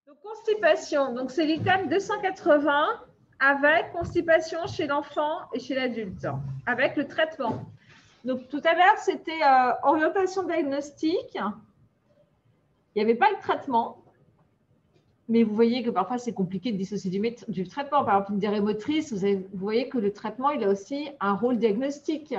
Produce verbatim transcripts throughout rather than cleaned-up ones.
Donc, constipation, donc c'est l'item deux cent quatre-vingts avec constipation chez l'enfant et chez l'adulte, avec le traitement. Donc, tout à l'heure, c'était euh, orientation diagnostique. Il n'y avait pas le traitement, mais vous voyez que parfois, c'est compliqué de dissocier du, du traitement. Par exemple, une diarrhée motrice, vous, avez, vous voyez que le traitement, il a aussi un rôle diagnostique.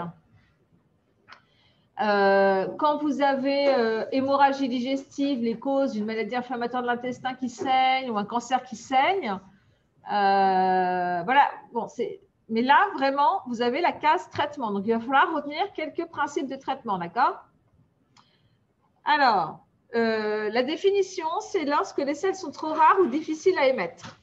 Euh, quand vous avez euh, hémorragie digestive, les causes d'une maladie inflammatoire de l'intestin qui saigne ou un cancer qui saigne, euh, voilà. Bon, mais là, vraiment, vous avez la case traitement. Donc, il va falloir retenir quelques principes de traitement, d'accord? Alors, euh, la définition, c'est lorsque les selles sont trop rares ou difficiles à émettre.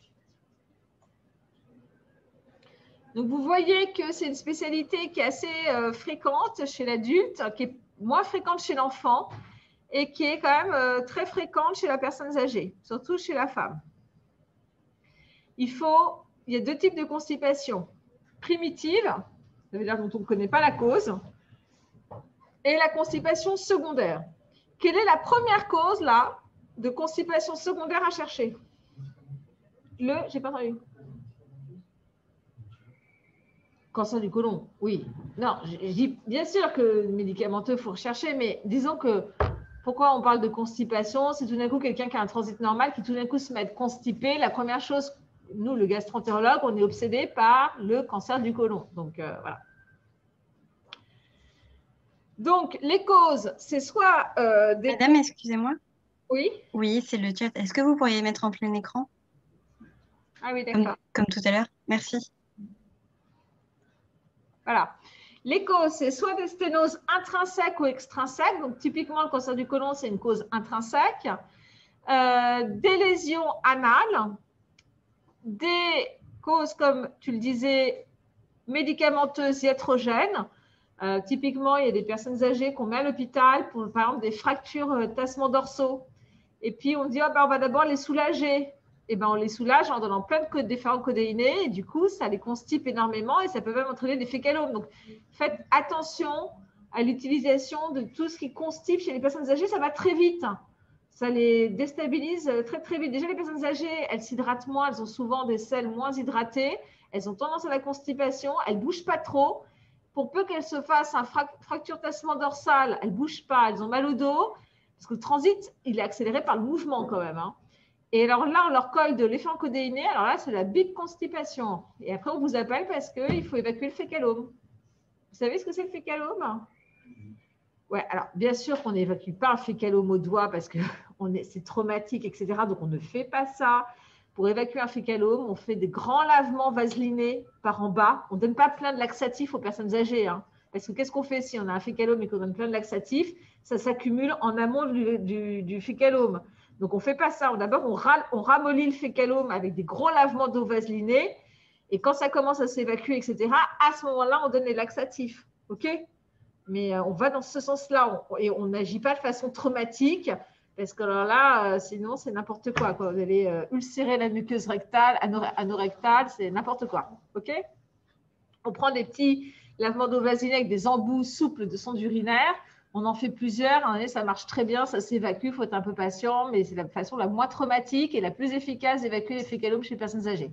Donc, vous voyez que c'est une spécialité qui est assez euh, fréquente chez l'adulte, qui est moins fréquente chez l'enfant et qui est quand même euh, très fréquente chez la personne âgée, surtout chez la femme. Il faut, il y a deux types de constipation. Primitive, ça veut dire dont on ne connaît pas la cause, et la constipation secondaire. Quelle est la première cause là de constipation secondaire à chercher? Le, j'ai pas entendu. Cancer du côlon, oui. Non, je dis bien sûr que le médicamenteux, il faut rechercher, mais disons que pourquoi on parle de constipation? C'est tout d'un coup quelqu'un qui a un transit normal qui tout d'un coup se met constipé. La première chose, nous, le gastroentérologue, on est obsédé par le cancer du côlon. Donc, euh, voilà. Donc, les causes, c'est soit… Euh, des... Madame, excusez-moi. Oui. Oui, c'est le chat. Est-ce que vous pourriez mettre en plein écran? Ah oui, d'accord. Comme, comme tout à l'heure. Merci. Voilà. Les causes, c'est soit des sténoses intrinsèques ou extrinsèques. Donc, typiquement, le cancer du côlon, c'est une cause intrinsèque. Euh, des lésions anales. Des causes, comme tu le disais, médicamenteuses iatrogènes. Euh, typiquement, il y a des personnes âgées qu'on met à l'hôpital pour, par exemple, des fractures euh, tassements dorsaux. Et puis, on dit, oh, ben, on va d'abord les soulager. Et ben, on les soulage en donnant plein de différents codéinés. Et du coup, ça les constipe énormément et ça peut même entraîner des fécalomes. Donc, faites attention à l'utilisation de tout ce qui constipe chez les personnes âgées. Ça va très vite. Ça les déstabilise très, très vite. Déjà, les personnes âgées, elles s'hydratent moins. Elles ont souvent des selles moins hydratées. Elles ont tendance à la constipation. Elles ne bougent pas trop. Pour peu qu'elles se fassent un fracture tassement dorsal, elles ne bougent pas. Elles ont mal au dos. Parce que le transit, il est accéléré par le mouvement quand même. Hein. Et alors là, on leur colle de l'éphancodéiné. Alors là, c'est la big constipation. Et après, on vous appelle parce qu'il faut évacuer le fécalome. Vous savez ce que c'est le fécalome? Ouais, alors bien sûr qu'on n'évacue pas un fécalome au doigt parce que c'est traumatique, et cetera. Donc, on ne fait pas ça. Pour évacuer un fécalome, on fait des grands lavements vaselinés par en bas. On ne donne pas plein de laxatifs aux personnes âgées. Hein. Parce que qu'est-ce qu'on fait si on a un fécalome et qu'on donne plein de laxatifs? Ça s'accumule en amont du, du, du fécalome. Donc, on ne fait pas ça. D'abord, on, on ramollit le fécalome avec des gros lavements d'eau vaselinée. Et quand ça commence à s'évacuer, et cetera, à ce moment-là, on donne les laxatifs. OK? Mais euh, on va dans ce sens-là. Et on n'agit pas de façon traumatique. Parce que alors là, euh, sinon, c'est n'importe quoi, quoi. Vous allez euh, ulcérer la muqueuse rectale, anorectale, c'est n'importe quoi. OK? On prend des petits lavements d'eau vaselinée avec des embouts souples de sonde urinaire. On en fait plusieurs, ça marche très bien, ça s'évacue, il faut être un peu patient, mais c'est la façon la moins traumatique et la plus efficace d'évacuer les fécalomes chez les personnes âgées.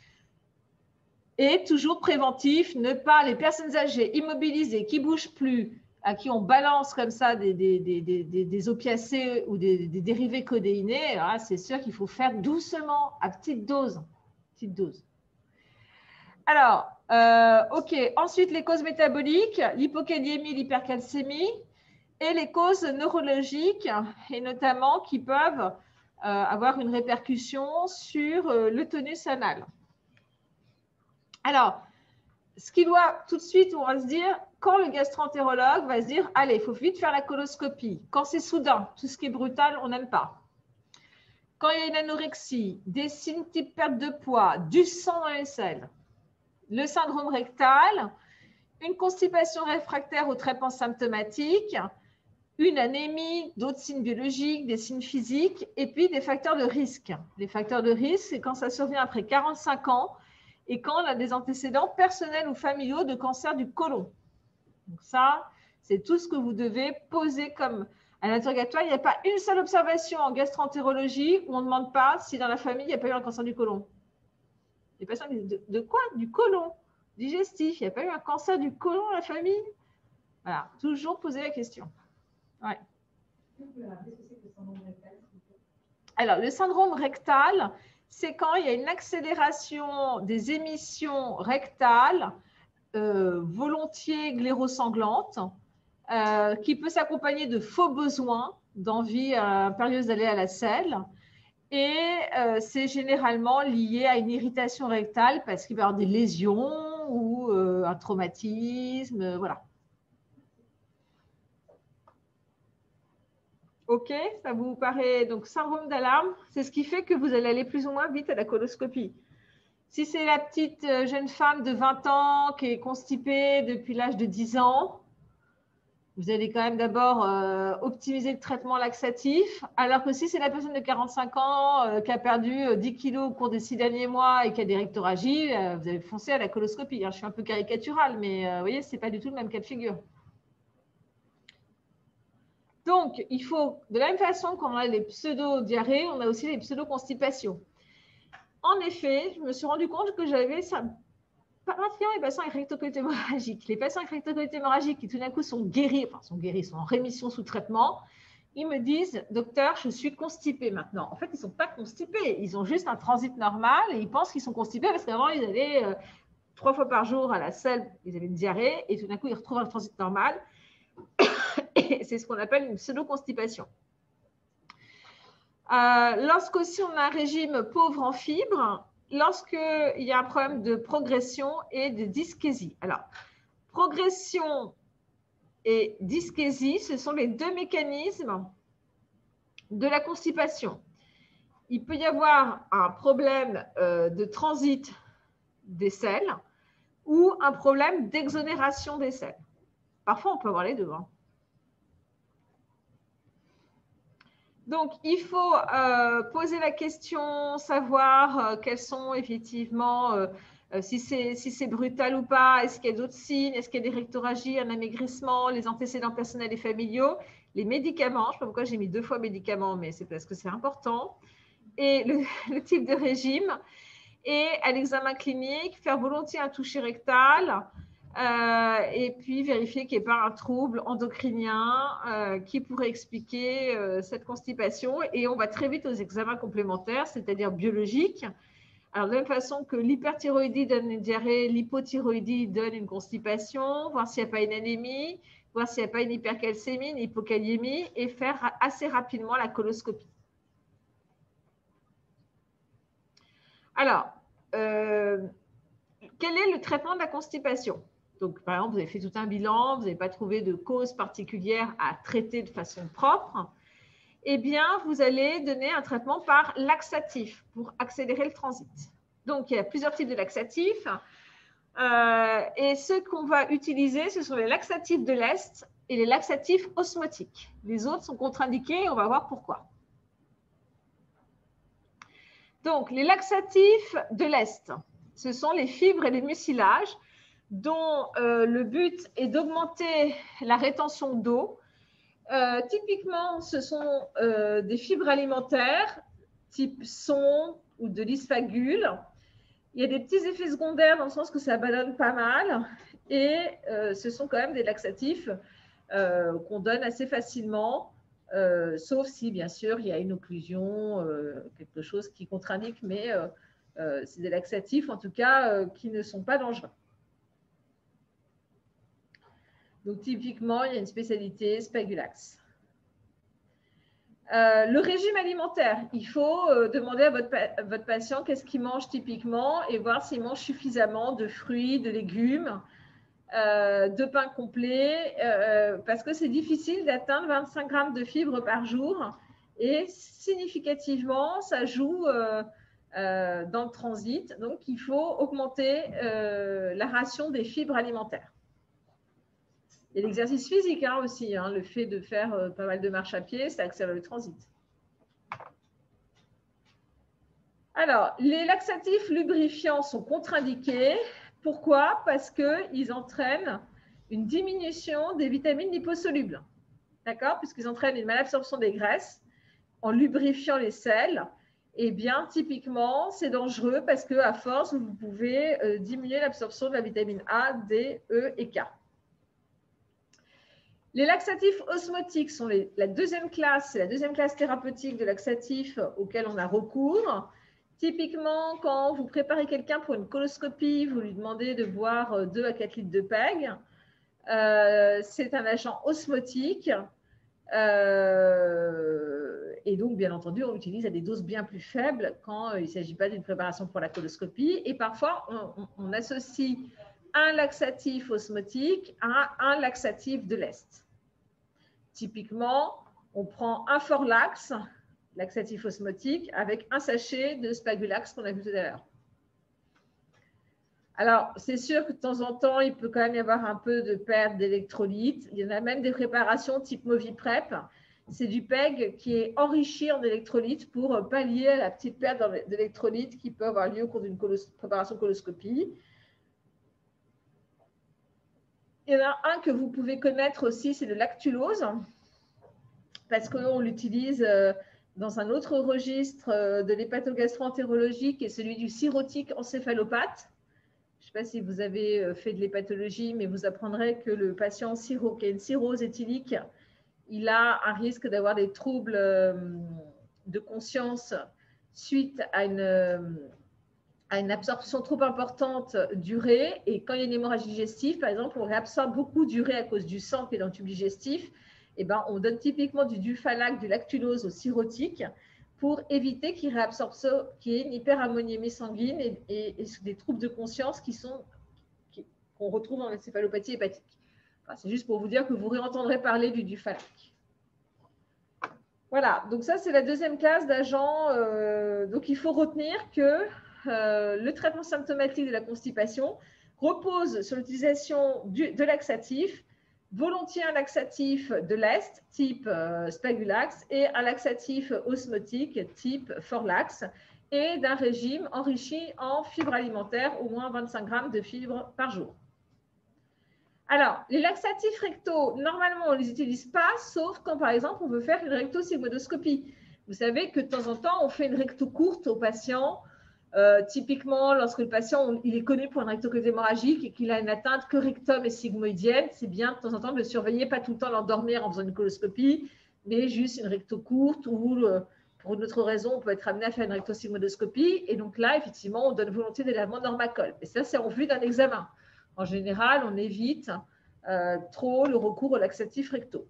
Et toujours préventif, ne pas les personnes âgées immobilisées, qui ne bougent plus, à qui on balance comme ça des, des, des, des, des opiacés ou des, des dérivés codéinés, c'est sûr qu'il faut faire doucement, à petite dose. Petite dose. Alors, euh, OK, ensuite les causes métaboliques, l'hypokaliémie, l'hypercalcémie. Et les causes neurologiques, et notamment qui peuvent euh, avoir une répercussion sur euh, le tonus anal. Alors, ce qui doit tout de suite, on va se dire, quand le gastroentérologue va se dire, allez, il faut vite faire la coloscopie. Quand c'est soudain, tout ce qui est brutal, on n'aime pas. Quand il y a une anorexie, des signes type perte de poids, du sang dans les selles, le syndrome rectal, une constipation réfractaire au traitement symptomatique, une anémie, d'autres signes biologiques, des signes physiques, et puis des facteurs de risque. Les facteurs de risque, c'est quand ça survient après quarante-cinq ans et quand on a des antécédents personnels ou familiaux de cancer du côlon. Donc ça, c'est tout ce que vous devez poser comme À l'interrogatoire, il n'y a pas une seule observation en gastroentérologie où on ne demande pas si dans la famille, il n'y a pas eu un cancer du côlon. Les patients disent de, de quoi? Du côlon digestif. Il n'y a pas eu un cancer du côlon dans la famille? Voilà, toujours poser la question. Ouais. Alors, le syndrome rectal, c'est quand il y a une accélération des émissions rectales euh, volontiers glérosanglantes euh, qui peut s'accompagner de faux besoins, d'envie euh, impérieuse d'aller à la selle. Et euh, c'est généralement lié à une irritation rectale parce qu'il va y avoir des lésions ou euh, un traumatisme, euh, voilà. Ok, ça vous paraît donc syndrome d'alarme, c'est ce qui fait que vous allez aller plus ou moins vite à la coloscopie. Si c'est la petite jeune femme de vingt ans qui est constipée depuis l'âge de dix ans, vous allez quand même d'abord euh, optimiser le traitement laxatif, alors que si c'est la personne de quarante-cinq ans euh, qui a perdu euh, dix kilos au cours des six derniers mois et qui a des rectorragies, euh, vous allez foncer à la coloscopie. Alors, je suis un peu caricaturale, mais euh, vous voyez, ce n'est pas du tout le même cas de figure. Donc, il faut, de la même façon qu'on a les pseudo-diarrhées, on a aussi les pseudo-constipations. En effet, je me suis rendu compte que j'avais ça, particulièrement les patients avec rectocolite hémorragique. Les patients avec rectocolite hémorragique qui tout d'un coup sont guéris, enfin sont guéris, sont en rémission sous traitement, ils me disent, docteur, je suis constipé maintenant. En fait, ils ne sont pas constipés, ils ont juste un transit normal et ils pensent qu'ils sont constipés parce qu'avant, ils allaient euh, trois fois par jour à la selle, ils avaient une diarrhée et tout d'un coup, ils retrouvent un transit normal. C'est ce qu'on appelle une pseudo-constipation. Euh, Lorsqu'aussi on a un régime pauvre en fibres, lorsqu'il y a un problème de progression et de dyschésie. Alors, progression et dyschésie, ce sont les deux mécanismes de la constipation. Il peut y avoir un problème euh, de transit des selles ou un problème d'exonération des selles. Parfois, on peut avoir les deux. Hein. Donc, il faut euh, poser la question, savoir euh, quels sont effectivement, euh, euh, si c'est si c'est brutal ou pas, est-ce qu'il y a d'autres signes, est-ce qu'il y a des rectorragies, un amaigrissement, les antécédents personnels et familiaux, les médicaments, je ne sais pas pourquoi j'ai mis deux fois médicaments, mais c'est parce que c'est important, et le, le type de régime, et à l'examen clinique, faire volontiers un toucher rectal, Euh, et puis vérifier qu'il n'y ait pas un trouble endocrinien euh, qui pourrait expliquer euh, cette constipation. Et on va très vite aux examens complémentaires, c'est-à-dire biologiques. Alors, de la même façon que l'hyperthyroïdie donne une diarrhée, l'hypothyroïdie donne une constipation, voir s'il n'y a pas une anémie, voir s'il n'y a pas une hypercalcémie, une hypokaliémie, et faire assez rapidement la coloscopie. Alors, euh, quel est le traitement de la constipation ? Donc, par exemple, vous avez fait tout un bilan, vous n'avez pas trouvé de cause particulière à traiter de façon propre. Eh bien, vous allez donner un traitement par laxatif pour accélérer le transit. Donc, il y a plusieurs types de laxatifs. Euh, et ceux qu'on va utiliser, ce sont les laxatifs de l'Est et les laxatifs osmotiques. Les autres sont contre-indiqués et on va voir pourquoi. Donc, les laxatifs de l'Est, ce sont les fibres et les mucilages dont euh, le but est d'augmenter la rétention d'eau. Euh, typiquement, ce sont euh, des fibres alimentaires type son ou de l'isphagule. Il y a des petits effets secondaires dans le sens que ça ballonne pas mal et euh, ce sont quand même des laxatifs euh, qu'on donne assez facilement, euh, sauf si, bien sûr, il y a une occlusion, euh, quelque chose qui contre-indique, mais euh, euh, c'est des laxatifs, en tout cas, euh, qui ne sont pas dangereux. Donc, typiquement, il y a une spécialité Spagulax. Euh, le régime alimentaire, il faut euh, demander à votre, à votre patient qu'est-ce qu'il mange typiquement et voir s'il mange suffisamment de fruits, de légumes, euh, de pain complet, euh, parce que c'est difficile d'atteindre vingt-cinq grammes de fibres par jour et significativement, ça joue euh, euh, dans le transit. Donc, il faut augmenter euh, la ration des fibres alimentaires. Et l'exercice physique hein, aussi, hein, le fait de faire euh, pas mal de marche à pied, ça accélère le transit. Alors, les laxatifs lubrifiants sont contre-indiqués. Pourquoi? Parce qu'ils entraînent une diminution des vitamines liposolubles. d'accord, puisqu'ils entraînent une malabsorption des graisses en lubrifiant les selles. Eh bien, typiquement, c'est dangereux parce qu'à force, vous pouvez euh, diminuer l'absorption de la vitamine A, D, E et K. Les laxatifs osmotiques sont les, la deuxième classe, c'est la deuxième classe thérapeutique de laxatifs auxquels on a recours. Typiquement, quand vous préparez quelqu'un pour une coloscopie, vous lui demandez de boire deux à quatre litres de P E G. Euh, c'est un agent osmotique. Euh, et donc, bien entendu, on l'utilise à des doses bien plus faibles quand il ne s'agit pas d'une préparation pour la coloscopie. Et parfois, on, on, on associe un laxatif osmotique à un laxatif de l'Est. Typiquement, on prend un Forlax, laxatif osmotique, avec un sachet de Spagulax qu'on a vu tout à l'heure. Alors, c'est sûr que de temps en temps, il peut quand même y avoir un peu de perte d'électrolytes. Il y en a même des préparations type Moviprep. C'est du P E G qui est enrichi en électrolytes pour pallier à la petite perte d'électrolytes qui peut avoir lieu au cours d'une préparation coloscopie. Il y en a un que vous pouvez connaître aussi, c'est le lactulose, parce qu'on l'utilise dans un autre registre de l'hépatogastro-entérologie, qui est celui du cirrhotique encéphalopathe. Je ne sais pas si vous avez fait de l'hépatologie, mais vous apprendrez que le patient cirrho, qui a une cirrhose éthylique, il a un risque d'avoir des troubles de conscience suite à une, à une absorption trop importante d'urée. Et quand il y a une hémorragie digestive, par exemple, on réabsorbe beaucoup d'urée à cause du sang qui est dans le tube digestif. Et ben, on donne typiquement du Dufalac, du lactulose au cirrhotique pour éviter qu'il réabsorbe ça, qu'il y ait une hyperammoniémie sanguine et, et, et des troubles de conscience qui sont qui, qu'on retrouve dans l'encéphalopathie hépatique. Enfin, c'est juste pour vous dire que vous réentendrez parler du Dufalac. Voilà, donc ça c'est la deuxième classe d'agents. Euh, donc il faut retenir que euh, le traitement symptomatique de la constipation repose sur l'utilisation de laxatifs, volontiers un laxatif de l'Est, type euh, Spagulax, et un laxatif osmotique, type Forlax, et d'un régime enrichi en fibres alimentaires, au moins vingt-cinq grammes de fibres par jour. Alors, les laxatifs rectaux, normalement, on ne les utilise pas, sauf quand, par exemple, on veut faire une rectosigmoïdoscopie. Vous savez que de temps en temps, on fait une recto courte aux patients. Euh, typiquement, lorsque le patient il est connu pour une rectocolite hémorragique et qu'il a une atteinte que rectum et sigmoïdienne, c'est bien de temps en temps de le surveiller, pas tout le temps l'endormir en faisant une coloscopie, mais juste une recto courte ou euh, pour une autre raison, on peut être amené à faire une rectosigmoïdoscopie. Et donc là, effectivement, on donne volontiers des lavements normacol. Et ça, c'est en vue d'un examen. En général, on évite euh, trop le recours aux laxatifs rectaux.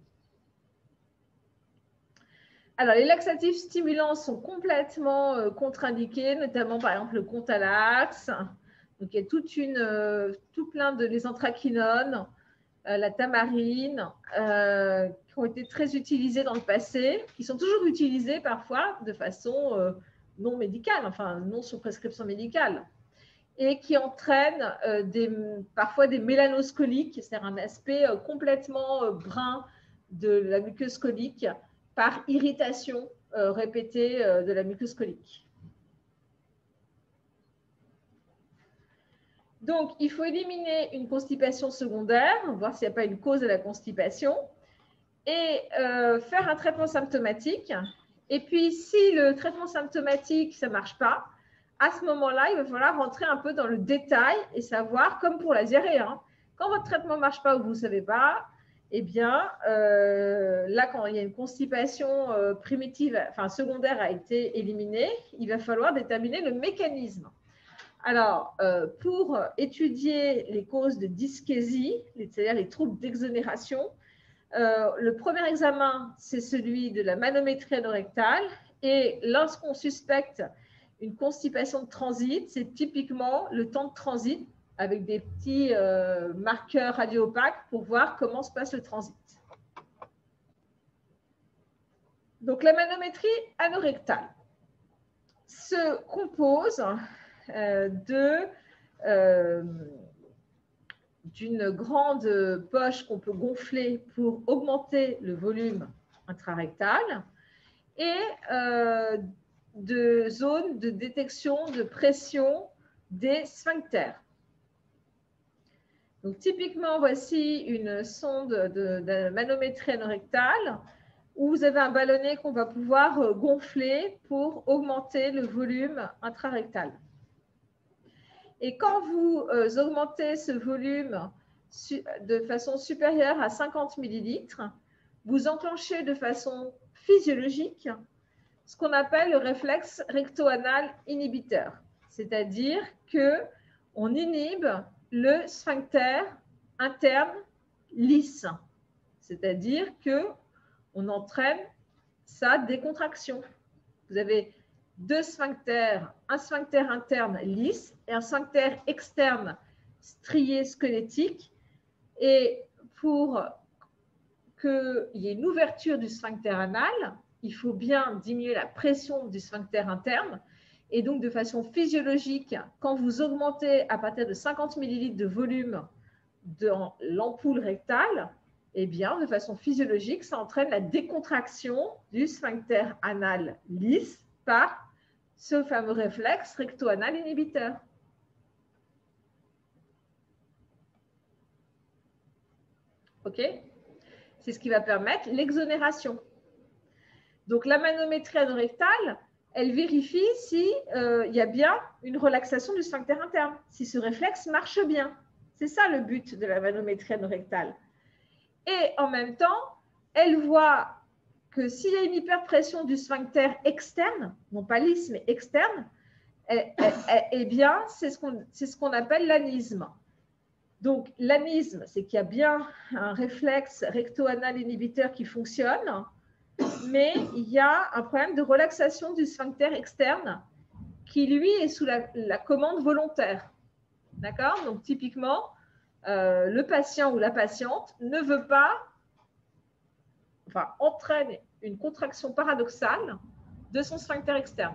Alors, les laxatifs stimulants sont complètement euh, contre-indiqués, notamment par exemple le Contalax. Donc, il y a toute une, euh, tout plein de les anthraquinones, euh, la tamarine, euh, qui ont été très utilisés dans le passé, qui sont toujours utilisés parfois de façon euh, non médicale, enfin non sous prescription médicale, et qui entraînent euh, des, parfois des mélanos coliques, c'est-à-dire un aspect euh, complètement euh, brun de la muqueuse colique par irritation euh, répétée euh, de la muqueuse colique. Donc, il faut éliminer une constipation secondaire, voir s'il n'y a pas une cause de la constipation, et euh, faire un traitement symptomatique. Et puis, si le traitement symptomatique, ça ne marche pas, à ce moment-là, il va falloir rentrer un peu dans le détail et savoir, comme pour la diarrhée, hein, quand votre traitement ne marche pas ou vous ne savez pas, eh bien, euh, là, quand il y a une constipation euh, primitive, enfin secondaire a été éliminée, il va falloir déterminer le mécanisme. Alors, euh, pour étudier les causes de dyschésie, c'est-à-dire les troubles d'exonération, euh, le premier examen, c'est celui de la manométrie anorectale. Et lorsqu'on suspecte une constipation de transit, c'est typiquement le temps de transit avec des petits euh, marqueurs radio-opaques pour voir comment se passe le transit. Donc, la manométrie anorectale se compose euh, de, euh, d'une grande poche qu'on peut gonfler pour augmenter le volume intrarectal et euh, de zones de détection de pression des sphincters. Donc, typiquement, voici une sonde de, de manométrie anorectale où vous avez un ballonnet qu'on va pouvoir gonfler pour augmenter le volume intrarectal. Et quand vous euh, augmentez ce volume de façon supérieure à cinquante millilitres, vous enclenchez de façon physiologique ce qu'on appelle le réflexe recto-anal inhibiteur. C'est-à-dire qu'on inhibe le sphincter interne lisse. C'est-à-dire qu'on entraîne sa décontraction. Vous avez deux sphincters, un sphincter interne lisse et un sphincter externe strié squelettique. Et pour qu'il y ait une ouverture du sphincter anal, il faut bien diminuer la pression du sphincter interne. Et donc, de façon physiologique, quand vous augmentez à partir de cinquante millilitres de volume dans l'ampoule rectale, eh bien, de façon physiologique, ça entraîne la décontraction du sphincter anal lisse par ce fameux réflexe recto-anal inhibiteur. OK? C'est ce qui va permettre l'exonération. Donc, la manométrie anorectale, elle vérifie s'il euh, y a bien une relaxation du sphincter interne, si ce réflexe marche bien. C'est ça le but de la manométrie anorectale. Et en même temps, elle voit que s'il y a une hyperpression du sphincter externe, non pas lisse, mais externe, eh, eh, eh, eh bien, c'est ce qu'on c'est ce qu'on appelle l'anisme. Donc, l'anisme, c'est qu'il y a bien un réflexe recto-anal inhibiteur qui fonctionne, mais il y a un problème de relaxation du sphincter externe qui, lui, est sous la, la commande volontaire. D'accord? Donc, typiquement, euh, le patient ou la patiente ne veut pas, enfin, entraîne une contraction paradoxale de son sphincter externe.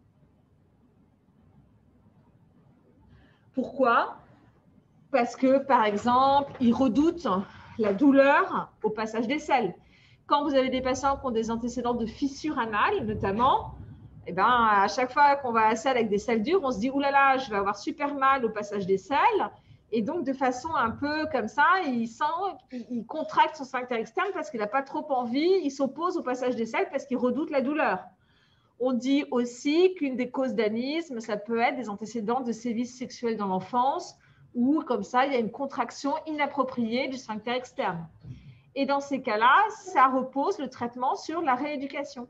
Pourquoi? Parce que, par exemple, il redoute la douleur au passage des selles. Quand vous avez des patients qui ont des antécédents de fissures anales, notamment, eh ben, à chaque fois qu'on va à la selle avec des selles dures, on se dit « Ouh là là, je vais avoir super mal au passage des selles ». Et donc, de façon un peu comme ça, il sent, il contracte son sphincter externe parce qu'il n'a pas trop envie, il s'oppose au passage des selles parce qu'il redoute la douleur. On dit aussi qu'une des causes d'anisme, ça peut être des antécédents de sévices sexuels dans l'enfance ou comme ça, il y a une contraction inappropriée du sphincter externe. Et dans ces cas-là, ça repose le traitement sur la rééducation.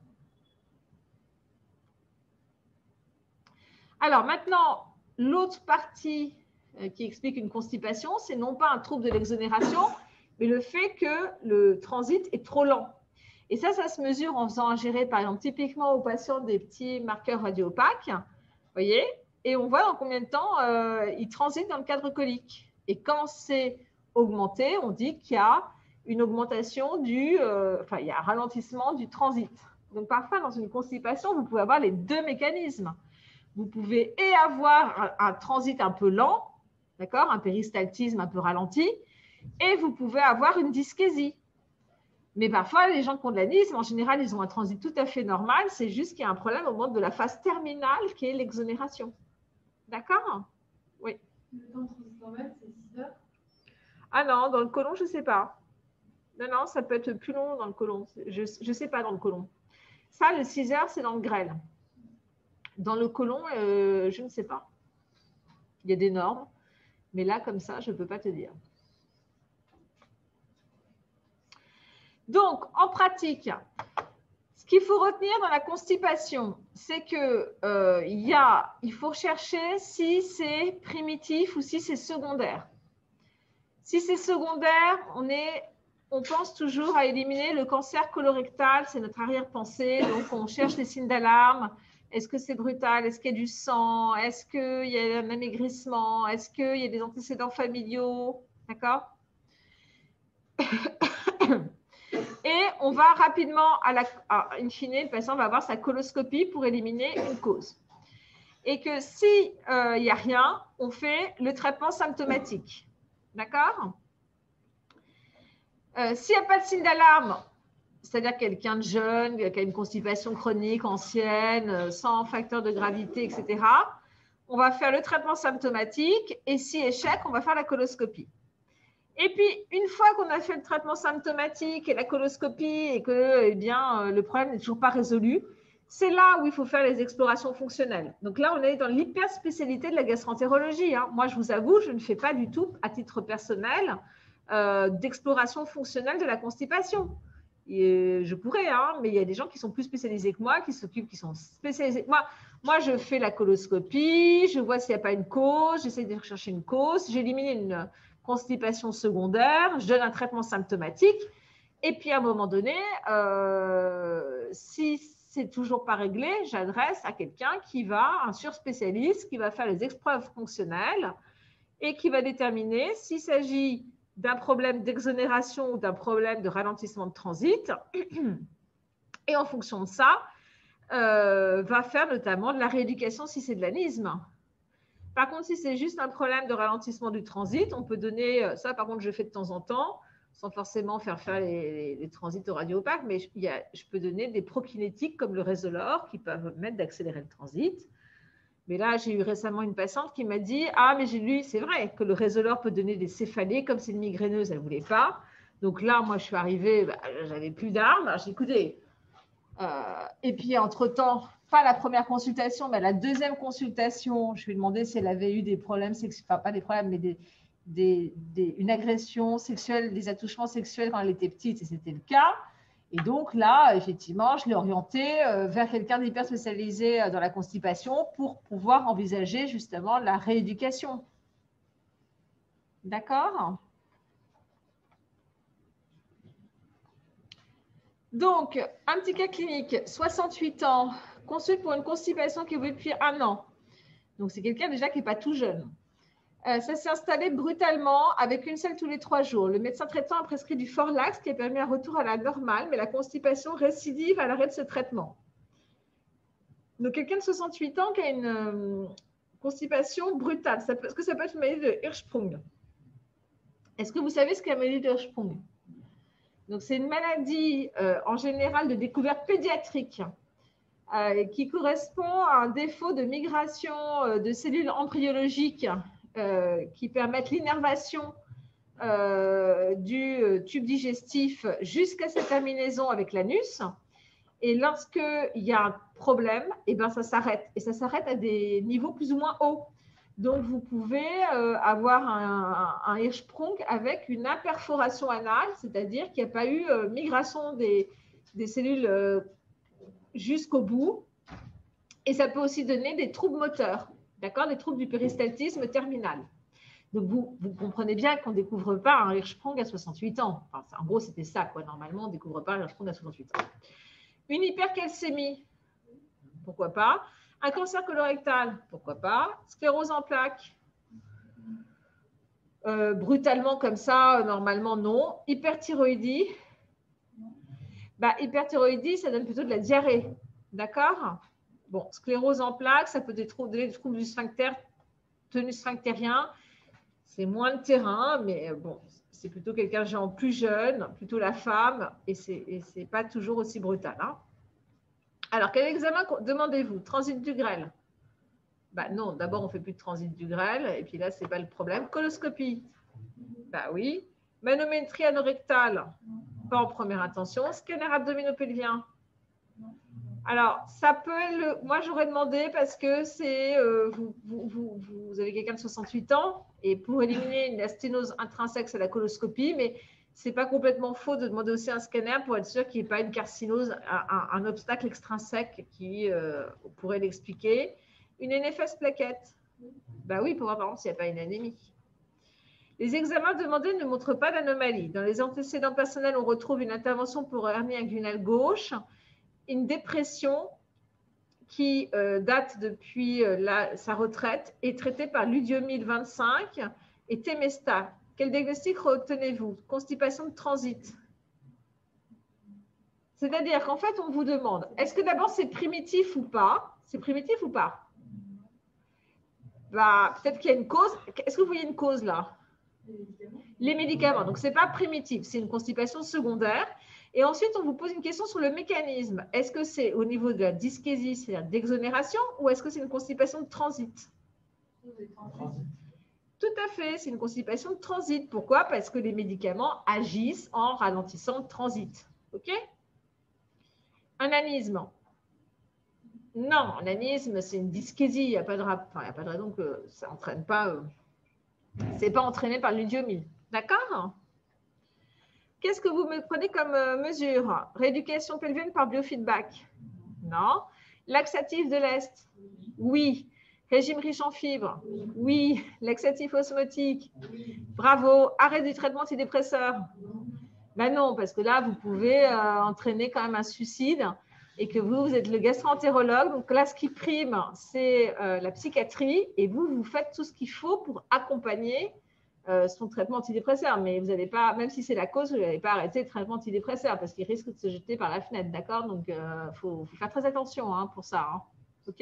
Alors maintenant, l'autre partie qui explique une constipation, c'est non pas un trouble de l'exonération, mais le fait que le transit est trop lent. Et ça, ça se mesure en faisant ingérer, par exemple, typiquement aux patients des petits marqueurs radio-opaques, vous voyez, et on voit dans combien de temps euh, ils transitent dans le cadre colique. Et quand c'est augmenté, on dit qu'il y a une augmentation du, euh, enfin, il y a un ralentissement du transit. Donc, parfois, dans une constipation, vous pouvez avoir les deux mécanismes. Vous pouvez et avoir un, un transit un peu lent, d'accord, un péristaltisme un peu ralenti, et vous pouvez avoir une dyschésie. Mais parfois, les gens qui ont de l'anisme, en général, ils ont un transit tout à fait normal. C'est juste qu'il y a un problème au moment de la phase terminale qui est l'exonération. D'accord? Oui. Le temps de transit normal, c'est six heures? Ah non, dans le côlon, je ne sais pas. Non, non, ça peut être plus long dans le côlon. Je ne sais pas dans le côlon. Ça, le six heures, c'est dans le grêle. Dans le côlon, euh, je ne sais pas. Il y a des normes. Mais là, comme ça, je ne peux pas te dire. Donc, en pratique, ce qu'il faut retenir dans la constipation, c'est que euh, il y a, il faut chercher si c'est primitif ou si c'est secondaire. Si c'est secondaire, on, est, on pense toujours à éliminer le cancer colorectal, c'est notre arrière-pensée. Donc, on cherche les signes d'alarme. Est-ce que c'est brutal? Est-ce qu'il y a du sang? Est-ce qu'il y a un amaigrissement? Est-ce qu'il y a des antécédents familiaux? D'accord? Et on va rapidement, à la, à, in fine, le patient va avoir sa coloscopie pour éliminer une cause. Et que s'il euh, n'y a rien, on fait le traitement symptomatique. D'accord? euh, S'il n'y a pas de signe d'alarme, c'est-à-dire quelqu'un de jeune, qui a une constipation chronique, ancienne, sans facteur de gravité, et cetera, on va faire le traitement symptomatique et si échec, on va faire la coloscopie. Et puis, une fois qu'on a fait le traitement symptomatique et la coloscopie et que eh bien, le problème n'est toujours pas résolu, c'est là où il faut faire les explorations fonctionnelles. Donc là, on est dans l'hyperspécialité de la gastroentérologie. Hein. Moi, je vous avoue, je ne fais pas du tout, à titre personnel, euh, d'exploration fonctionnelle de la constipation. Et je pourrais, hein, mais il y a des gens qui sont plus spécialisés que moi, qui s'occupent, qui sont spécialisés. Moi, moi, je fais la coloscopie, je vois s'il n'y a pas une cause, j'essaie de rechercher une cause, j'élimine une constipation secondaire, je donne un traitement symptomatique. Et puis, à un moment donné, euh, si c'est toujours pas réglé, j'adresse à quelqu'un qui va, un surspécialiste, qui va faire les épreuves fonctionnelles et qui va déterminer s'il s'agit d'un problème d'exonération ou d'un problème de ralentissement de transit. Et en fonction de ça, euh, va faire notamment de la rééducation si c'est de l'anisme. Par contre, si c'est juste un problème de ralentissement du transit, on peut donner, ça par contre je fais de temps en temps, sans forcément faire faire les, les, les transits au radio-opaque, mais je, il y a, je peux donner des prokinétiques comme le Resolor qui peuvent permettre d'accélérer le transit. Mais là, j'ai eu récemment une patiente qui m'a dit « Ah, mais j'ai lu, c'est vrai que le Resolor peut donner des céphalées, comme c'est une migraineuse, elle ne voulait pas. » Donc là, moi, je suis arrivée, bah, j'avais plus d'armes. J'ai dit « Écoutez, euh, et puis entre-temps, pas la première consultation, mais la deuxième consultation, je lui ai demandé si elle avait eu des problèmes sexuels, enfin pas des problèmes, mais des, des, des, une agression sexuelle, des attouchements sexuels quand elle était petite, et c'était le cas. Et donc là, effectivement, je l'ai orientée vers quelqu'un d'hyper spécialisé dans la constipation pour pouvoir envisager justement la rééducation. D'accord ? Donc, un petit cas clinique, soixante-huit ans, consulte pour une constipation qui évolue depuis un an. Donc, c'est quelqu'un déjà qui n'est pas tout jeune. Euh, ça s'est installé brutalement avec une selle tous les trois jours. Le médecin traitant a prescrit du Forlax qui a permis un retour à la normale, mais la constipation récidive à l'arrêt de ce traitement. Donc, quelqu'un de soixante-huit ans qui a une euh, constipation brutale. Ça peut, est-ce que ça peut être une maladie de Hirschsprung? Est-ce que vous savez ce qu'est la maladie de Hirschsprung? Donc, c'est une maladie euh, en général de découverte pédiatrique euh, qui correspond à un défaut de migration euh, de cellules embryologiques euh, qui permettent l'innervation euh, du tube digestif jusqu'à sa terminaison avec l'anus. Et lorsqu'il y a un problème, eh ben, ça s'arrête. Et ça s'arrête à des niveaux plus ou moins hauts. Donc, vous pouvez euh, avoir un, un, un Hirschsprung avec une imperforation anale, c'est-à-dire qu'il n'y a pas eu euh, migration des, des cellules euh, jusqu'au bout. Et ça peut aussi donner des troubles moteurs, d'accord, des troubles du péristaltisme terminal. Donc, vous, vous comprenez bien qu'on ne découvre pas un Hirschsprung à soixante-huit ans. Enfin, en gros, c'était ça, quoi. Normalement, on ne découvre pas un Hirschsprung à soixante-huit ans. Une hypercalcémie, pourquoi pas? Un cancer colorectal, pourquoi pas? Sclérose en plaques, euh, brutalement comme ça, normalement non. Hyperthyroïdie, bah, hyperthyroïdie, ça donne plutôt de la diarrhée, d'accord? Bon, sclérose en plaques, ça peut donner des troubles du sphincter, tonus sphinctérien, c'est moins le terrain, mais bon, c'est plutôt quelqu'un de genre plus jeune, plutôt la femme, et ce n'est pas toujours aussi brutal, hein. Alors, quel examen demandez-vous? Transit du grêle? Bah non, d'abord, on ne fait plus de transit du grêle, et puis là, ce n'est pas le problème. Coloscopie? Bah oui. Manométrie anorectale? Pas en première intention. Scanner abdominopelvien? Alors, ça peut le... Moi, j'aurais demandé parce que c'est euh, vous, vous, vous, vous avez quelqu'un de soixante-huit ans, et pour éliminer une sténose intrinsèque, c'est la coloscopie, mais ce n'est pas complètement faux de demander aussi un scanner pour être sûr qu'il n'y ait pas une carcinose, un, un obstacle extrinsèque qui euh, pourrait l'expliquer. Une N F S plaquette? Ben oui, pour voir par exemple s'il n'y a pas une anémie. Les examens demandés ne montrent pas d'anomalie. Dans les antécédents personnels, on retrouve une intervention pour hernie inguinale gauche, une dépression qui euh, date depuis euh, la, sa retraite et traitée par ludiomyl vingt-cinq et Temesta. Quel diagnostic retenez-vous? Constipation de transit. C'est-à-dire qu'en fait, on vous demande, est-ce que d'abord c'est primitif ou pas? C'est primitif ou pas? Bah, peut-être qu'il y a une cause. Est-ce que vous voyez une cause là? Les médicaments. Donc, ce n'est pas primitif, c'est une constipation secondaire. Et ensuite, on vous pose une question sur le mécanisme. Est-ce que c'est au niveau de la dyschésie, c'est-à-dire d'exonération, ou est-ce que c'est une constipation de transit? Tout à fait, c'est une constipation de transit. Pourquoi? Parce que les médicaments agissent en ralentissant le transit. OK? Un anisme. Non, un anisme, c'est une dyschésie. Il n'y a pas de, enfin, il n'y a pas de raison que ça n'entraîne pas. Euh, c'est pas entraîné par l'udiomie. D'accord? Qu'est-ce que vous me prenez comme euh, mesure? Rééducation pelvienne par biofeedback? Non. Laxatif de l'Est? Oui. Régime riche en fibres? Oui. Laxatif osmotique? Bravo. Arrêt du traitement antidépresseur? Ben non, parce que là, vous pouvez euh, entraîner quand même un suicide et que vous, vous êtes le gastro-entérologue. Donc là, ce qui prime, c'est euh, la psychiatrie et vous, vous faites tout ce qu'il faut pour accompagner euh, son traitement antidépresseur. Mais vous n'allez pas, même si c'est la cause, vous n'allez pas arrêter le traitement antidépresseur parce qu'il risque de se jeter par la fenêtre, d'accord? Donc, il euh, faut, faut faire très attention hein, pour ça. Hein. OK?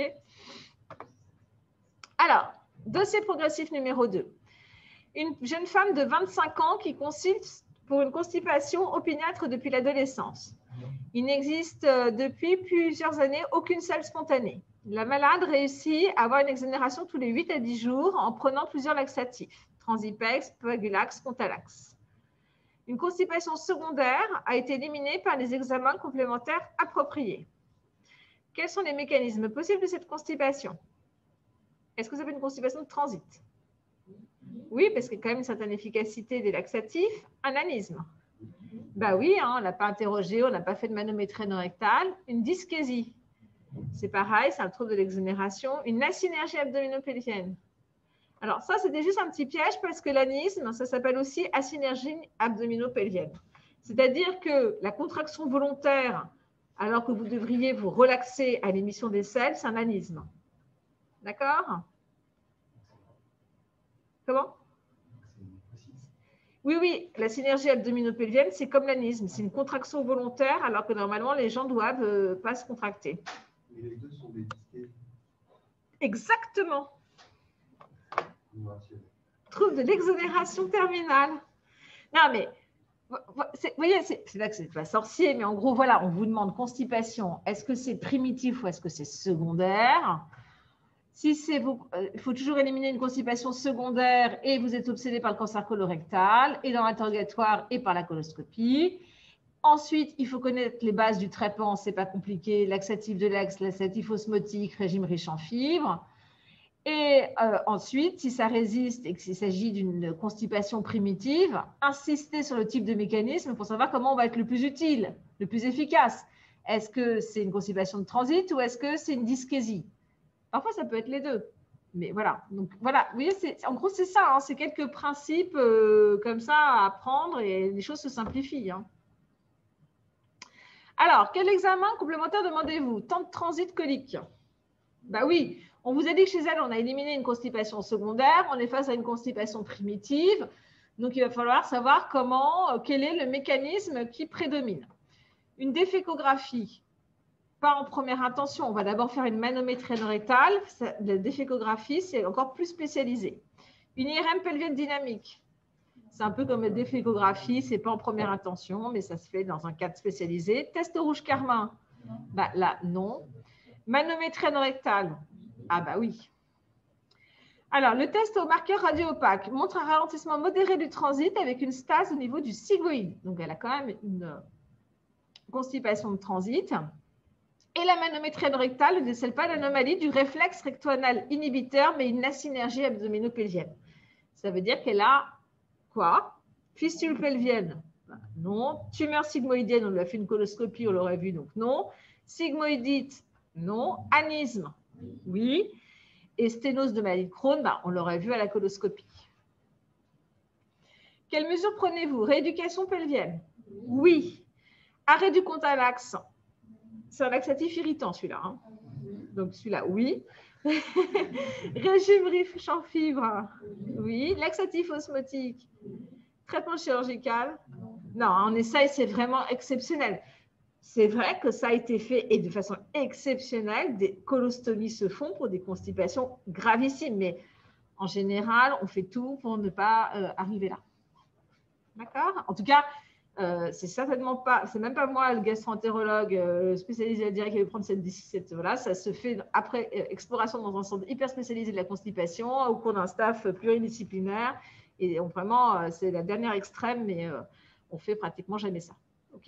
Alors, dossier progressif numéro deux. Une jeune femme de vingt-cinq ans qui consulte pour une constipation opiniâtre depuis l'adolescence. Il n'existe depuis plusieurs années aucune selle spontanée. La malade réussit à avoir une exonération tous les huit à dix jours en prenant plusieurs laxatifs, Transipex, Coagulax, Contalax. Une constipation secondaire a été éliminée par les examens complémentaires appropriés. Quels sont les mécanismes possibles de cette constipation? Est-ce que vous avez une constipation de transit? Oui, parce qu'il y a quand même une certaine efficacité des laxatifs. Un anisme? Ben oui, hein, on ne l'a pas interrogé, on n'a pas fait de manométrie anorectale. Une dyschésie? C'est pareil, c'est un trouble de l'exonération. Une asynergie abdominopelvienne? Alors ça, c'était juste un petit piège parce que l'anisme, ça s'appelle aussi asynergie abdominopelvienne. C'est-à-dire que la contraction volontaire, alors que vous devriez vous relaxer à l'émission des selles, c'est un anisme. D'accord? Comment? Oui, oui, la synergie abdominopelvienne, c'est comme l'anisme. C'est une contraction volontaire, alors que normalement, les gens doivent euh, pas se contracter. Et les deux sont des dyschésies. Exactement. Trouble de l'exonération terminale. Non, mais, vous voyez, c'est là que c'est pas sorcier, mais en gros, voilà, on vous demande constipation. Est-ce que c'est primitif ou est-ce que c'est secondaire? Si c'est vous, euh, il faut toujours éliminer une constipation secondaire et vous êtes obsédé par le cancer colorectal et dans l'interrogatoire et par la coloscopie. Ensuite, il faut connaître les bases du traitement, c'est pas compliqué, laxatif de l'axe, laxatif osmotique, régime riche en fibres. Et euh, ensuite, si ça résiste et qu'il s'agit d'une constipation primitive, insistez sur le type de mécanisme pour savoir comment on va être le plus utile, le plus efficace. Est-ce que c'est une constipation de transit ou est-ce que c'est une dyschésie? Parfois, ça peut être les deux. Mais voilà. Donc, voilà. Vous voyez, en gros, c'est ça. Hein, c'est quelques principes euh, comme ça à apprendre et les choses se simplifient. Hein. Alors, quel examen complémentaire demandez-vous? Temps de transit colique. Bah oui, on vous a dit que chez elle, on a éliminé une constipation secondaire. On est face à une constipation primitive. Donc, il va falloir savoir comment, quel est le mécanisme qui prédomine. Une défécographie. Pas en première intention. On va d'abord faire une manométrie anorectale. La défécographie, c'est encore plus spécialisé. Une I R M pelvienne dynamique. C'est un peu comme la défécographie, ce n'est pas en première intention, mais ça se fait dans un cadre spécialisé. Test rouge carmin. Bah, là, non. Manométrie anorectale. Ah bah oui. Alors, le test au marqueur radio-opaque montre un ralentissement modéré du transit avec une stase au niveau du sigmoïde. Donc, elle a quand même une constipation de transit. Et la manométrie anorectale ne décèle pas l'anomalie du réflexe recto-anal inhibiteur, mais une asynergie abdominopelvienne. Ça veut dire qu'elle a quoi? Fistule pelvienne? Non. Tumeur sigmoïdienne, on lui a fait une coloscopie, on l'aurait vu, donc non. Sigmoïdite? Non. Anisme? Oui. Et sténose de maladie de Crohn, bah, on l'aurait vu à la coloscopie. Quelles mesures prenez-vous? Rééducation pelvienne? Oui. Arrêt du Contalax? C'est un laxatif irritant, celui-là. Hein. Donc, celui-là, oui. Régime riche en fibres? Oui. Laxatif osmotique? Traitement chirurgical? Non, on essaye, c'est vraiment exceptionnel. C'est vrai que ça a été fait et de façon exceptionnelle, des colostomies se font pour des constipations gravissimes. Mais en général, on fait tout pour ne pas euh, arriver là. D'accord? En tout cas, Euh, c'est certainement pas, c'est même pas moi le gastro-entérologue euh, spécialisé à la diarrhée qui va prendre cette, cette voilà, ça se fait après euh, exploration dans un centre hyper spécialisé de la constipation au cours d'un staff pluridisciplinaire et on, vraiment euh, c'est la dernière extrême mais euh, on fait pratiquement jamais ça. Ok.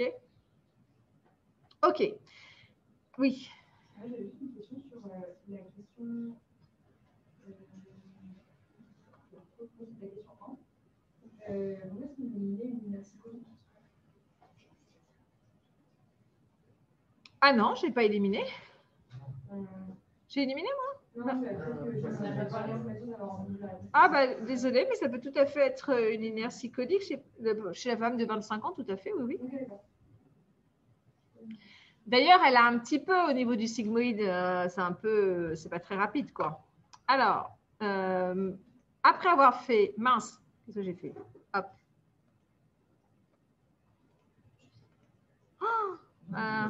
Ok. Oui. Ah, j'avais juste une question sur euh, la question. Euh, la question un. Euh, comment est-ce qu'on élimine une lumière psychologique? Ah non, je n'ai pas éliminé. Euh, J'ai éliminé moi? non, mais après que je n'avais pas l'impression d'avoir entendu la réponse. Ah bah désolé, mais ça peut tout à fait être une inertie codique chez, chez la femme de vingt-cinq ans, tout à fait, oui, oui. Ok, d'accord. D'ailleurs, elle a un petit peu au niveau du sigmoïde, euh, c'est un peu, c'est pas très rapide quoi. Alors, euh, après avoir fait, mince, qu'est-ce que j'ai fait? Hop. Oh, euh,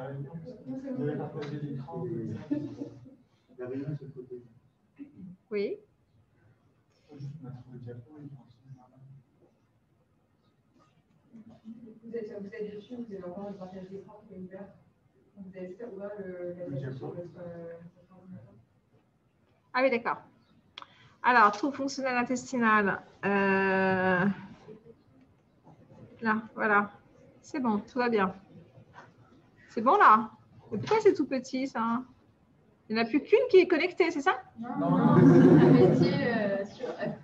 oui. Vous êtes, vous êtes dessus, vous avez encore le partage d'écran qui est ouvert. Vous avez juste à ouvrir le, la diapo sur votre, euh, votre ordinateur. Ah oui, d'accord. Alors, trouble fonctionnel intestinal. Euh, là, voilà. C'est bon, tout va bien. C'est bon là? Et pourquoi c'est tout petit ça? Il n'y en a plus qu'une qui est connectée, c'est ça? Non, non, un métier euh, sur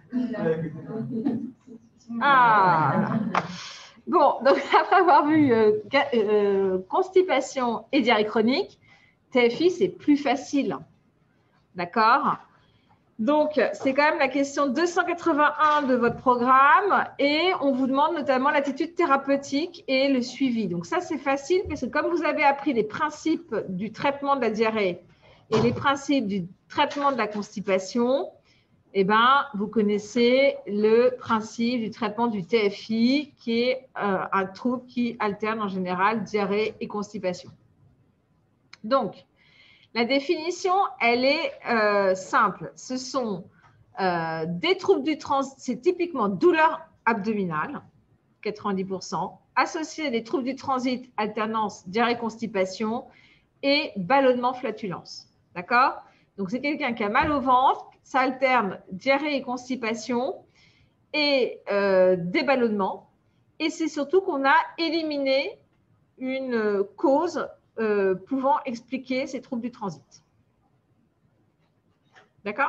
Ah! Bon, donc après avoir vu euh, euh, constipation et diarrhée chronique, T F I, c'est plus facile. D'accord? Donc, c'est quand même la question deux cent quatre-vingt-un de votre programme et on vous demande notamment l'attitude thérapeutique et le suivi. Donc, ça, c'est facile parce que comme vous avez appris les principes du traitement de la diarrhée et les principes du traitement de la constipation, eh ben, vous connaissez le principe du traitement du T F I qui est euh, un trouble qui alterne en général diarrhée et constipation. Donc, la définition, elle est euh, simple. Ce sont euh, des troubles du transit, c'est typiquement douleur abdominale, quatre-vingt-dix pour cent, associés à des troubles du transit, alternance, diarrhée, constipation et ballonnement, flatulence. D'accord? Donc, c'est quelqu'un qui a mal au ventre, ça alterne diarrhée et constipation et euh, des ballonnements. Et c'est surtout qu'on a éliminé une cause Euh, pouvant expliquer ces troubles du transit. D'accord?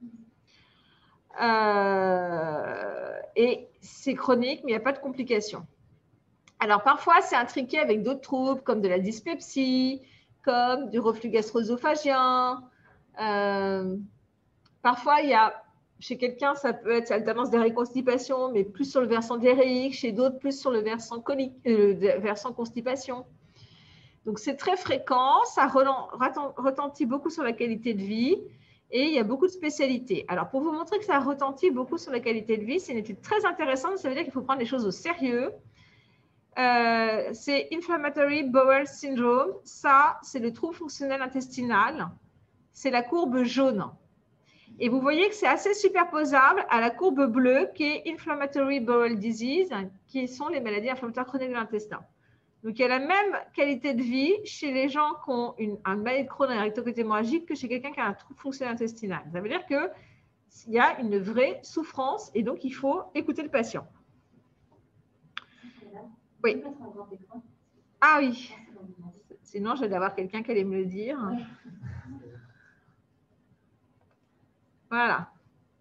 euh, Et c'est chronique, mais il n'y a pas de complications. Alors, parfois, c'est intriqué avec d'autres troubles, comme de la dyspepsie, comme du reflux gastro-œsophagien. Euh, parfois, il y a, chez quelqu'un, ça peut être alternance diarrhée-constipation, mais plus sur le versant diarrhéique, chez d'autres, plus sur le versant, colique, euh, versant constipation. Donc, c'est très fréquent, ça retentit beaucoup sur la qualité de vie et il y a beaucoup de spécialités. Alors, pour vous montrer que ça retentit beaucoup sur la qualité de vie, c'est une étude très intéressante, ça veut dire qu'il faut prendre les choses au sérieux. Euh, c'est Inflammatory Bowel Syndrome, ça, c'est le trouble fonctionnel intestinal, c'est la courbe jaune. Et vous voyez que c'est assez superposable à la courbe bleue qui est Inflammatory Bowel Disease, qui sont les maladies inflammatoires chroniques de l'intestin. Donc, il y a la même qualité de vie chez les gens qui ont une, un maladie de Crohn et un rectocolite hémorragique que chez quelqu'un qui a un trouble fonctionnel intestinal. Ça veut dire qu'il y a une vraie souffrance et donc il faut écouter le patient. Oui. Ah oui. Sinon, je vais avoir quelqu'un qui allait me le dire. Voilà.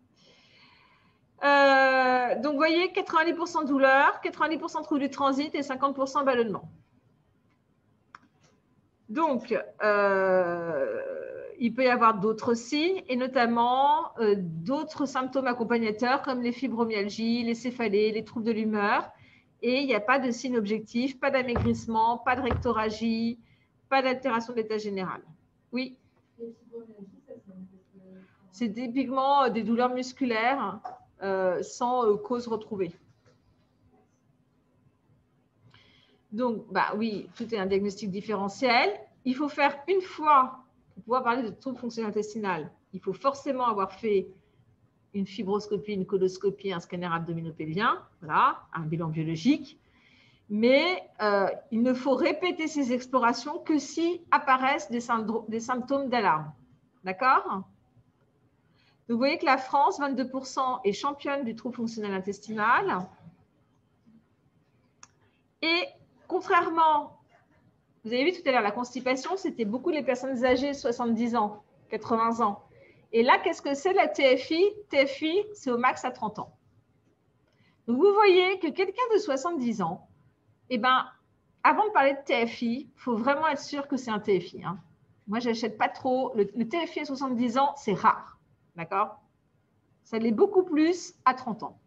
Euh, donc, vous voyez, quatre-vingt-dix pour cent douleur, quatre-vingt-dix pour cent trouble du transit et cinquante pour cent ballonnement. Donc, euh, il peut y avoir d'autres signes et notamment euh, d'autres symptômes accompagnateurs comme les fibromyalgies, les céphalées, les troubles de l'humeur. Et il n'y a pas de signe objectif, pas d'amaigrissement, pas de rectorragie, pas d'altération de l'état général. Oui. C'est typiquement des douleurs musculaires euh, sans euh, cause retrouvée. Donc, bah oui, tout est un diagnostic différentiel. Il faut faire une fois, pour pouvoir parler de trouble fonctionnel intestinal, il faut forcément avoir fait une fibroscopie, une coloscopie, un scanner abdominopélvien, voilà, un bilan biologique. Mais euh, il ne faut répéter ces explorations que si apparaissent des, des symptômes d'alarme. D'accord? Donc, vous voyez que la France, vingt-deux pour cent, est championne du trouble fonctionnel intestinal. Et contrairement, vous avez vu tout à l'heure, la constipation, c'était beaucoup les personnes âgées, soixante-dix ans, quatre-vingts ans. Et là, qu'est-ce que c'est la T F I? T F I, c'est au max à trente ans. Donc, vous voyez que quelqu'un de soixante-dix ans, eh ben, avant de parler de T F I, il faut vraiment être sûr que c'est un T F I. Hein. Moi, je n'achète pas trop. Le, le T F I à soixante-dix ans, c'est rare. D'accord? Ça l'est beaucoup plus à trente ans.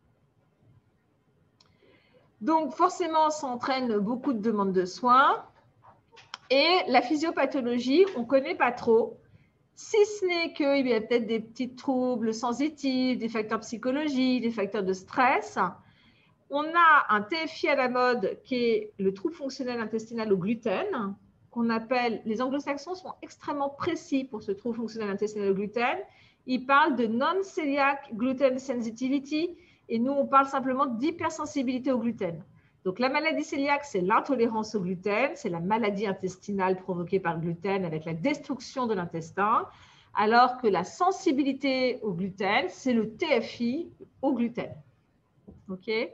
Donc, forcément, ça entraîne beaucoup de demandes de soins. Et la physiopathologie, on ne connaît pas trop. Si ce n'est qu'il y a peut-être des petits troubles sensitifs, des facteurs psychologiques, des facteurs de stress. On a un T F I à la mode qui est le trouble fonctionnel intestinal au gluten, qu'on appelle, les anglo-saxons sont extrêmement précis pour ce trouble fonctionnel intestinal au gluten. Ils parlent de non-celiac gluten sensitivity et nous, on parle simplement d'hypersensibilité au gluten. Donc, la maladie cœliaque, c'est l'intolérance au gluten, c'est la maladie intestinale provoquée par le gluten avec la destruction de l'intestin, alors que la sensibilité au gluten, c'est le T F I au gluten. OK? Et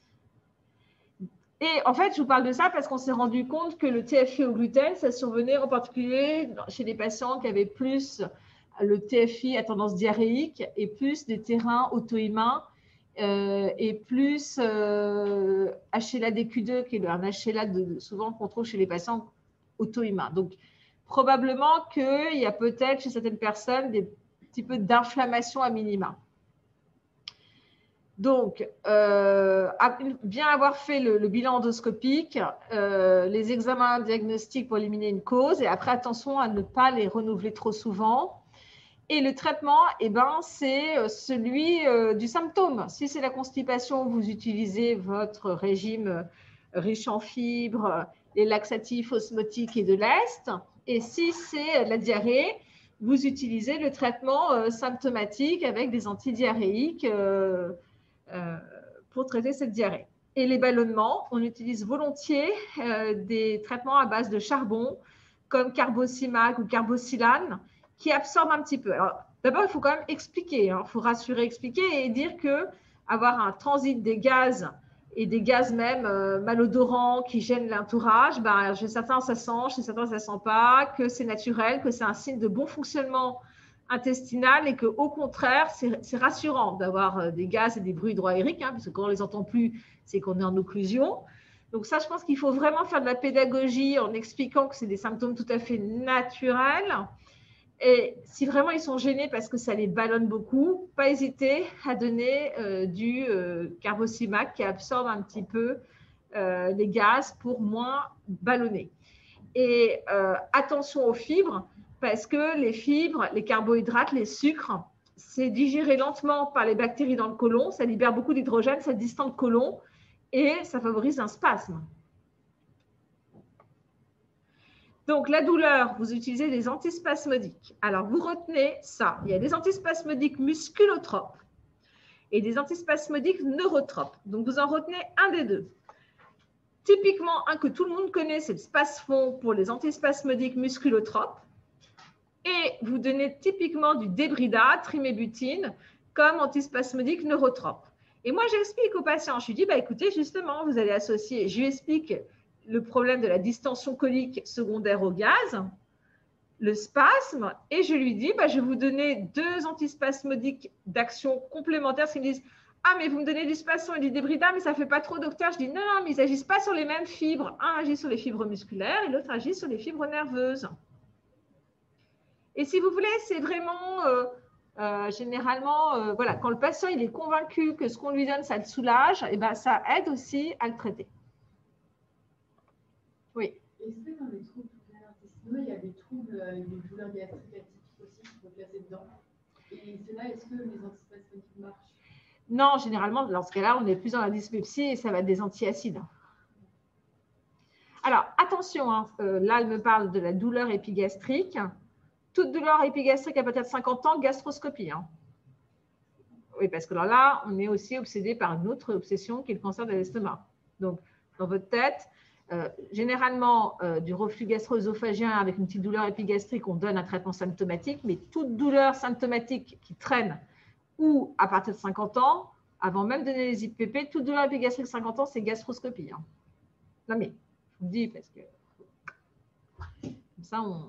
en fait, je vous parle de ça parce qu'on s'est rendu compte que le T F I au gluten, ça survenait en particulier chez les patients qui avaient plus le T F I à tendance diarrhéique et plus des terrains auto-immuns euh, et plus euh, H L A D Q deux, qui est un H L A de, souvent qu'on trouve chez les patients auto-immuns. Donc, probablement qu'il y a peut-être chez certaines personnes des petits peu d'inflammation à minima. Donc, euh, bien avoir fait le, le bilan endoscopique, euh, les examens diagnostiques pour éliminer une cause, et après, attention à ne pas les renouveler trop souvent. Et le traitement, eh ben, c'est celui euh, du symptôme. Si c'est la constipation, vous utilisez votre régime riche en fibres, les laxatifs osmotiques et de l'Est. Et si c'est la diarrhée, vous utilisez le traitement euh, symptomatique avec des antidiarrhéiques euh, Euh, pour traiter cette diarrhée. Et les ballonnements, on utilise volontiers euh, des traitements à base de charbon comme Carbocimac ou Carbosilane qui absorbent un petit peu. Alors, d'abord, il faut quand même expliquer, hein, il faut rassurer, expliquer et dire que avoir un transit des gaz et des gaz même euh, malodorants qui gênent l'entourage, ben, chez certains ça sent, chez certains ça sent pas, que c'est naturel, que c'est un signe de bon fonctionnement intestinale et qu'au contraire, c'est rassurant d'avoir des gaz et des bruits hydroaériques, hein, parce que quand on ne les entend plus, c'est qu'on est en occlusion. Donc ça, je pense qu'il faut vraiment faire de la pédagogie en expliquant que c'est des symptômes tout à fait naturels. Et si vraiment ils sont gênés parce que ça les ballonne beaucoup, pas hésiter à donner euh, du euh, Carbocimac qui absorbe un petit peu euh, les gaz pour moins ballonner. Et euh, attention aux fibres, parce que les fibres, les carbohydrates, les sucres, c'est digéré lentement par les bactéries dans le côlon, ça libère beaucoup d'hydrogène, ça distend le côlon et ça favorise un spasme. Donc, la douleur, vous utilisez des antispasmodiques. Alors, vous retenez ça. Il y a des antispasmodiques musculotropes et des antispasmodiques neurotropes. Donc, vous en retenez un des deux. Typiquement, un que tout le monde connaît, c'est le Spasfon pour les antispasmodiques musculotropes. Et vous donnez typiquement du Débrida, trimébutine, comme antispasmodique neurotrope. Et moi, j'explique aux patients, je lui dis, bah, écoutez, justement, vous allez associer, je lui explique le problème de la distension colique secondaire au gaz, le spasme, et je lui dis, bah, je vais vous donner deux antispasmodiques d'action complémentaire. Parce qu'ils me disent, ah, mais vous me donnez du Spasfon et du Débrida, mais ça ne fait pas trop, docteur. Je dis, non, non, mais ils n'agissent pas sur les mêmes fibres. Un agit sur les fibres musculaires et l'autre agit sur les fibres nerveuses. Et si vous voulez, c'est vraiment, euh, euh, généralement, euh, voilà, quand le patient il est convaincu que ce qu'on lui donne, ça le soulage, et ben, ça aide aussi à le traiter. Oui. Est-ce que dans les troubles intestinaux, il y a des troubles, euh, des douleurs gastriques atypiques aussi qui sont placées dedans? Et cela, est-ce que les antispasmodiques marchent? Non, généralement, dans ce cas-là, on est plus dans la dyspepsie et ça va être des antiacides. Alors, attention, hein, euh, là, elle me parle de la douleur épigastrique. Toute douleur épigastrique à partir de cinquante ans, gastroscopie. Hein. Oui, parce que alors là, on est aussi obsédé par une autre obsession qui est le cancer de l'estomac. Donc, dans votre tête. Euh, généralement, euh, du reflux gastro-œsophagien avec une petite douleur épigastrique, on donne un traitement symptomatique, mais toute douleur symptomatique qui traîne ou à partir de cinquante ans, avant même de donner les I P P, toute douleur épigastrique cinquante ans, c'est gastroscopie. Hein. Non mais, je vous le dis parce que comme ça, on...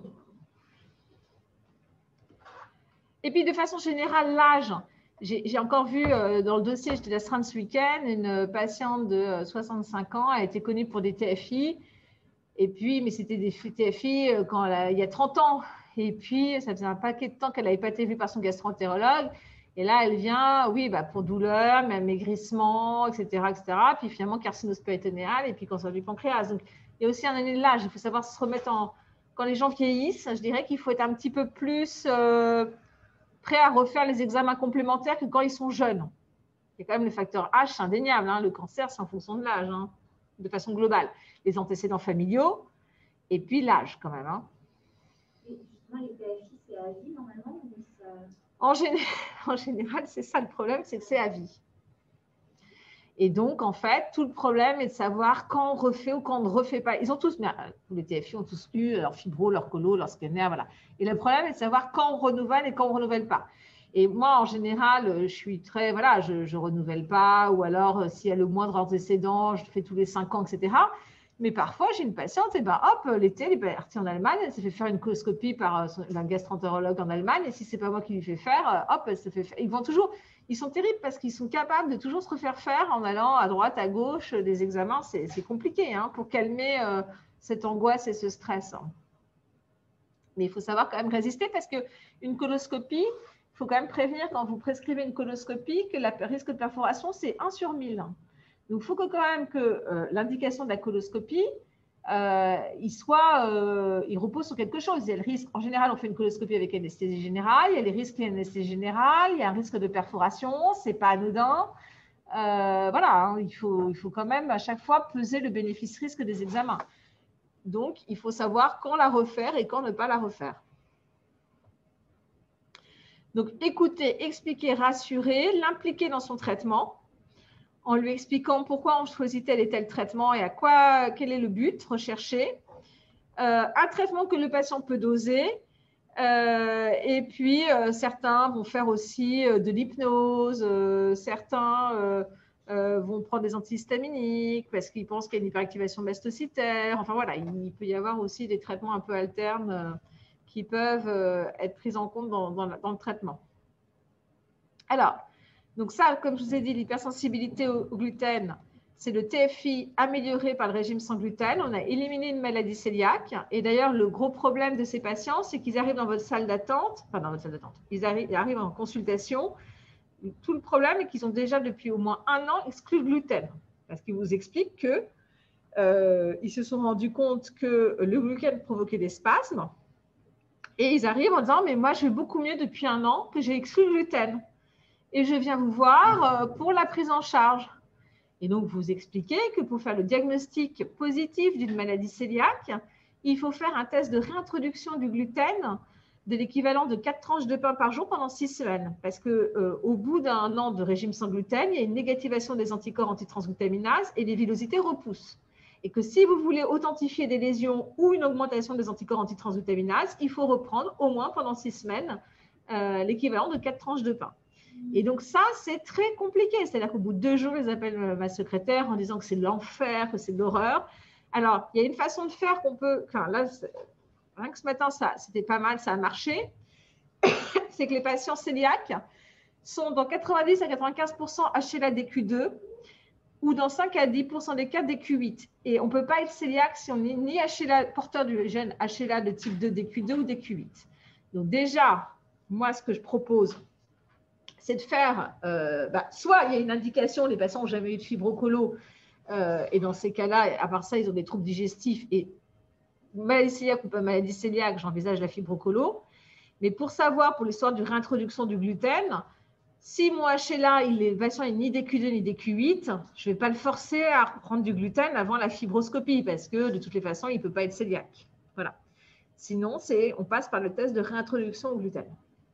Et puis, de façon générale, l'âge. J'ai encore vu euh, dans le dossier, j'étais d'astreinte ce week-end, une patiente de soixante-cinq ans a été connue pour des T F I. Et puis, mais c'était des T F I euh, quand elle a, il y a trente ans. Et puis, ça faisait un paquet de temps qu'elle n'avait pas été vue par son gastro-entérologue. Et là, elle vient, oui, bah, pour douleur, mais maigrissement, et cetera, et cetera. Puis finalement, carcinose péritonéale et puis cancer du pancréas. Donc, il y a aussi un année de l'âge. Il faut savoir se remettre en… Quand les gens vieillissent, je dirais qu'il faut être un petit peu plus… Euh, prêts à refaire les examens complémentaires que quand ils sont jeunes. Il y a quand même le facteur H, c'est indéniable. Hein. Le cancer, c'est en fonction de l'âge, hein, de façon globale. Les antécédents familiaux et puis l'âge quand même. Hein. Et justement, les T F I, c'est à vie normalement ou ça... en, général, en général, c'est ça le problème, c'est que c'est à vie. Et donc, en fait, tout le problème est de savoir quand on refait ou quand on ne refait pas. Ils ont tous, mais les T F I ont tous eu leur fibro, leur colo, leur scanner, voilà. Et le problème est de savoir quand on renouvelle et quand on ne renouvelle pas. Et moi, en général, je suis très, voilà, je ne renouvelle pas, ou alors s'il y a le moindre antécédent, je fais tous les cinq ans, et cetera. Mais parfois, j'ai une patiente, et ben hop, l'été, elle est partie en Allemagne, elle s'est fait faire une coloscopie par un gastro-entérologue en Allemagne, et si ce n'est pas moi qui lui fais faire, hop, elle se fait faire. Ils vont toujours… Ils sont terribles parce qu'ils sont capables de toujours se refaire faire en allant à droite, à gauche des examens. C'est compliqué hein, pour calmer euh, cette angoisse et ce stress. Mais il faut savoir quand même résister parce qu'une coloscopie, il faut quand même prévenir quand vous prescrivez une coloscopie que le risque de perforation, c'est un sur mille. Donc, il faut que quand même que euh, l'indication de la coloscopie, euh, il, soit, euh, il repose sur quelque chose. Il y a le risque, en général, on fait une coloscopie avec anesthésie générale, il y a les risques d'anesthésie générale, il y a un risque de perforation, ce n'est pas anodin. Euh, voilà, hein, il, faut, il faut quand même à chaque fois peser le bénéfice-risque des examens. Donc, il faut savoir quand la refaire et quand ne pas la refaire. Donc, écouter, expliquer, rassurer, l'impliquer dans son traitement, en lui expliquant pourquoi on choisit tel et tel traitement et à quoi, quel est le but recherché. Euh, un traitement que le patient peut doser. Euh, et puis, euh, certains vont faire aussi euh, de l'hypnose. Euh, certains euh, euh, vont prendre des antihistaminiques parce qu'ils pensent qu'il y a une hyperactivation mastocytaire. Enfin, voilà, il peut y avoir aussi des traitements un peu alternes euh, qui peuvent euh, être pris en compte dans, dans, dans le traitement. Alors, donc ça, comme je vous ai dit, l'hypersensibilité au, au gluten, c'est le T F I amélioré par le régime sans gluten. On a éliminé une maladie cœliaque. Et d'ailleurs, le gros problème de ces patients, c'est qu'ils arrivent dans votre salle d'attente, enfin dans votre salle d'attente, ils arrivent, ils arrivent en consultation. Tout le problème est qu'ils ont déjà depuis au moins un an exclu le gluten. Parce qu'ils vous expliquent qu'ils euh, se sont rendus compte que le gluten provoquait des spasmes. Et ils arrivent en disant, mais moi, je vais beaucoup mieux depuis un an que j'ai exclu le gluten. Et je viens vous voir pour la prise en charge. Et donc, vous expliquez que pour faire le diagnostic positif d'une maladie cœliaque, il faut faire un test de réintroduction du gluten de l'équivalent de quatre tranches de pain par jour pendant six semaines. Parce qu'au euh, bout d'un an de régime sans gluten, il y a une négativation des anticorps antitransglutaminase et les villosités repoussent. Et que si vous voulez authentifier des lésions ou une augmentation des anticorps antitransglutaminase, il faut reprendre au moins pendant six semaines euh, l'équivalent de quatre tranches de pain. Et donc ça, c'est très compliqué. C'est-à-dire qu'au bout de deux jours, ils appellent ma secrétaire en disant que c'est de l'enfer, que c'est de l'horreur. Alors, il y a une façon de faire qu'on peut… Enfin, là, rien que ce matin, ça, c'était pas mal, ça a marché. C'est que les patients cœliaques sont dans quatre-vingt-dix à quatre-vingt-quinze pour cent H L A D Q deux ou dans cinq à dix pour cent des cas D Q huit. Et on ne peut pas être cœliaque si on n'est ni H L A, porteur du gène H L A de type deux D Q deux ou D Q huit. Donc déjà, moi, ce que je propose, c'est de faire, euh, bah, soit il y a une indication, les patients n'ont jamais eu de fibrocolo, euh, et dans ces cas-là, à part ça, ils ont des troubles digestifs, et maladie cœliaque ou pas maladie cœliaque, j'envisage la fibrocolo. Mais pour savoir, pour l'histoire de réintroduction du gluten, si mon H L A, il est, le patient n'est ni D Q deux ni D Q huit, je ne vais pas le forcer à prendre du gluten avant la fibroscopie, parce que de toutes les façons, il ne peut pas être cœliaque. Voilà. Sinon, on passe par le test de réintroduction au gluten.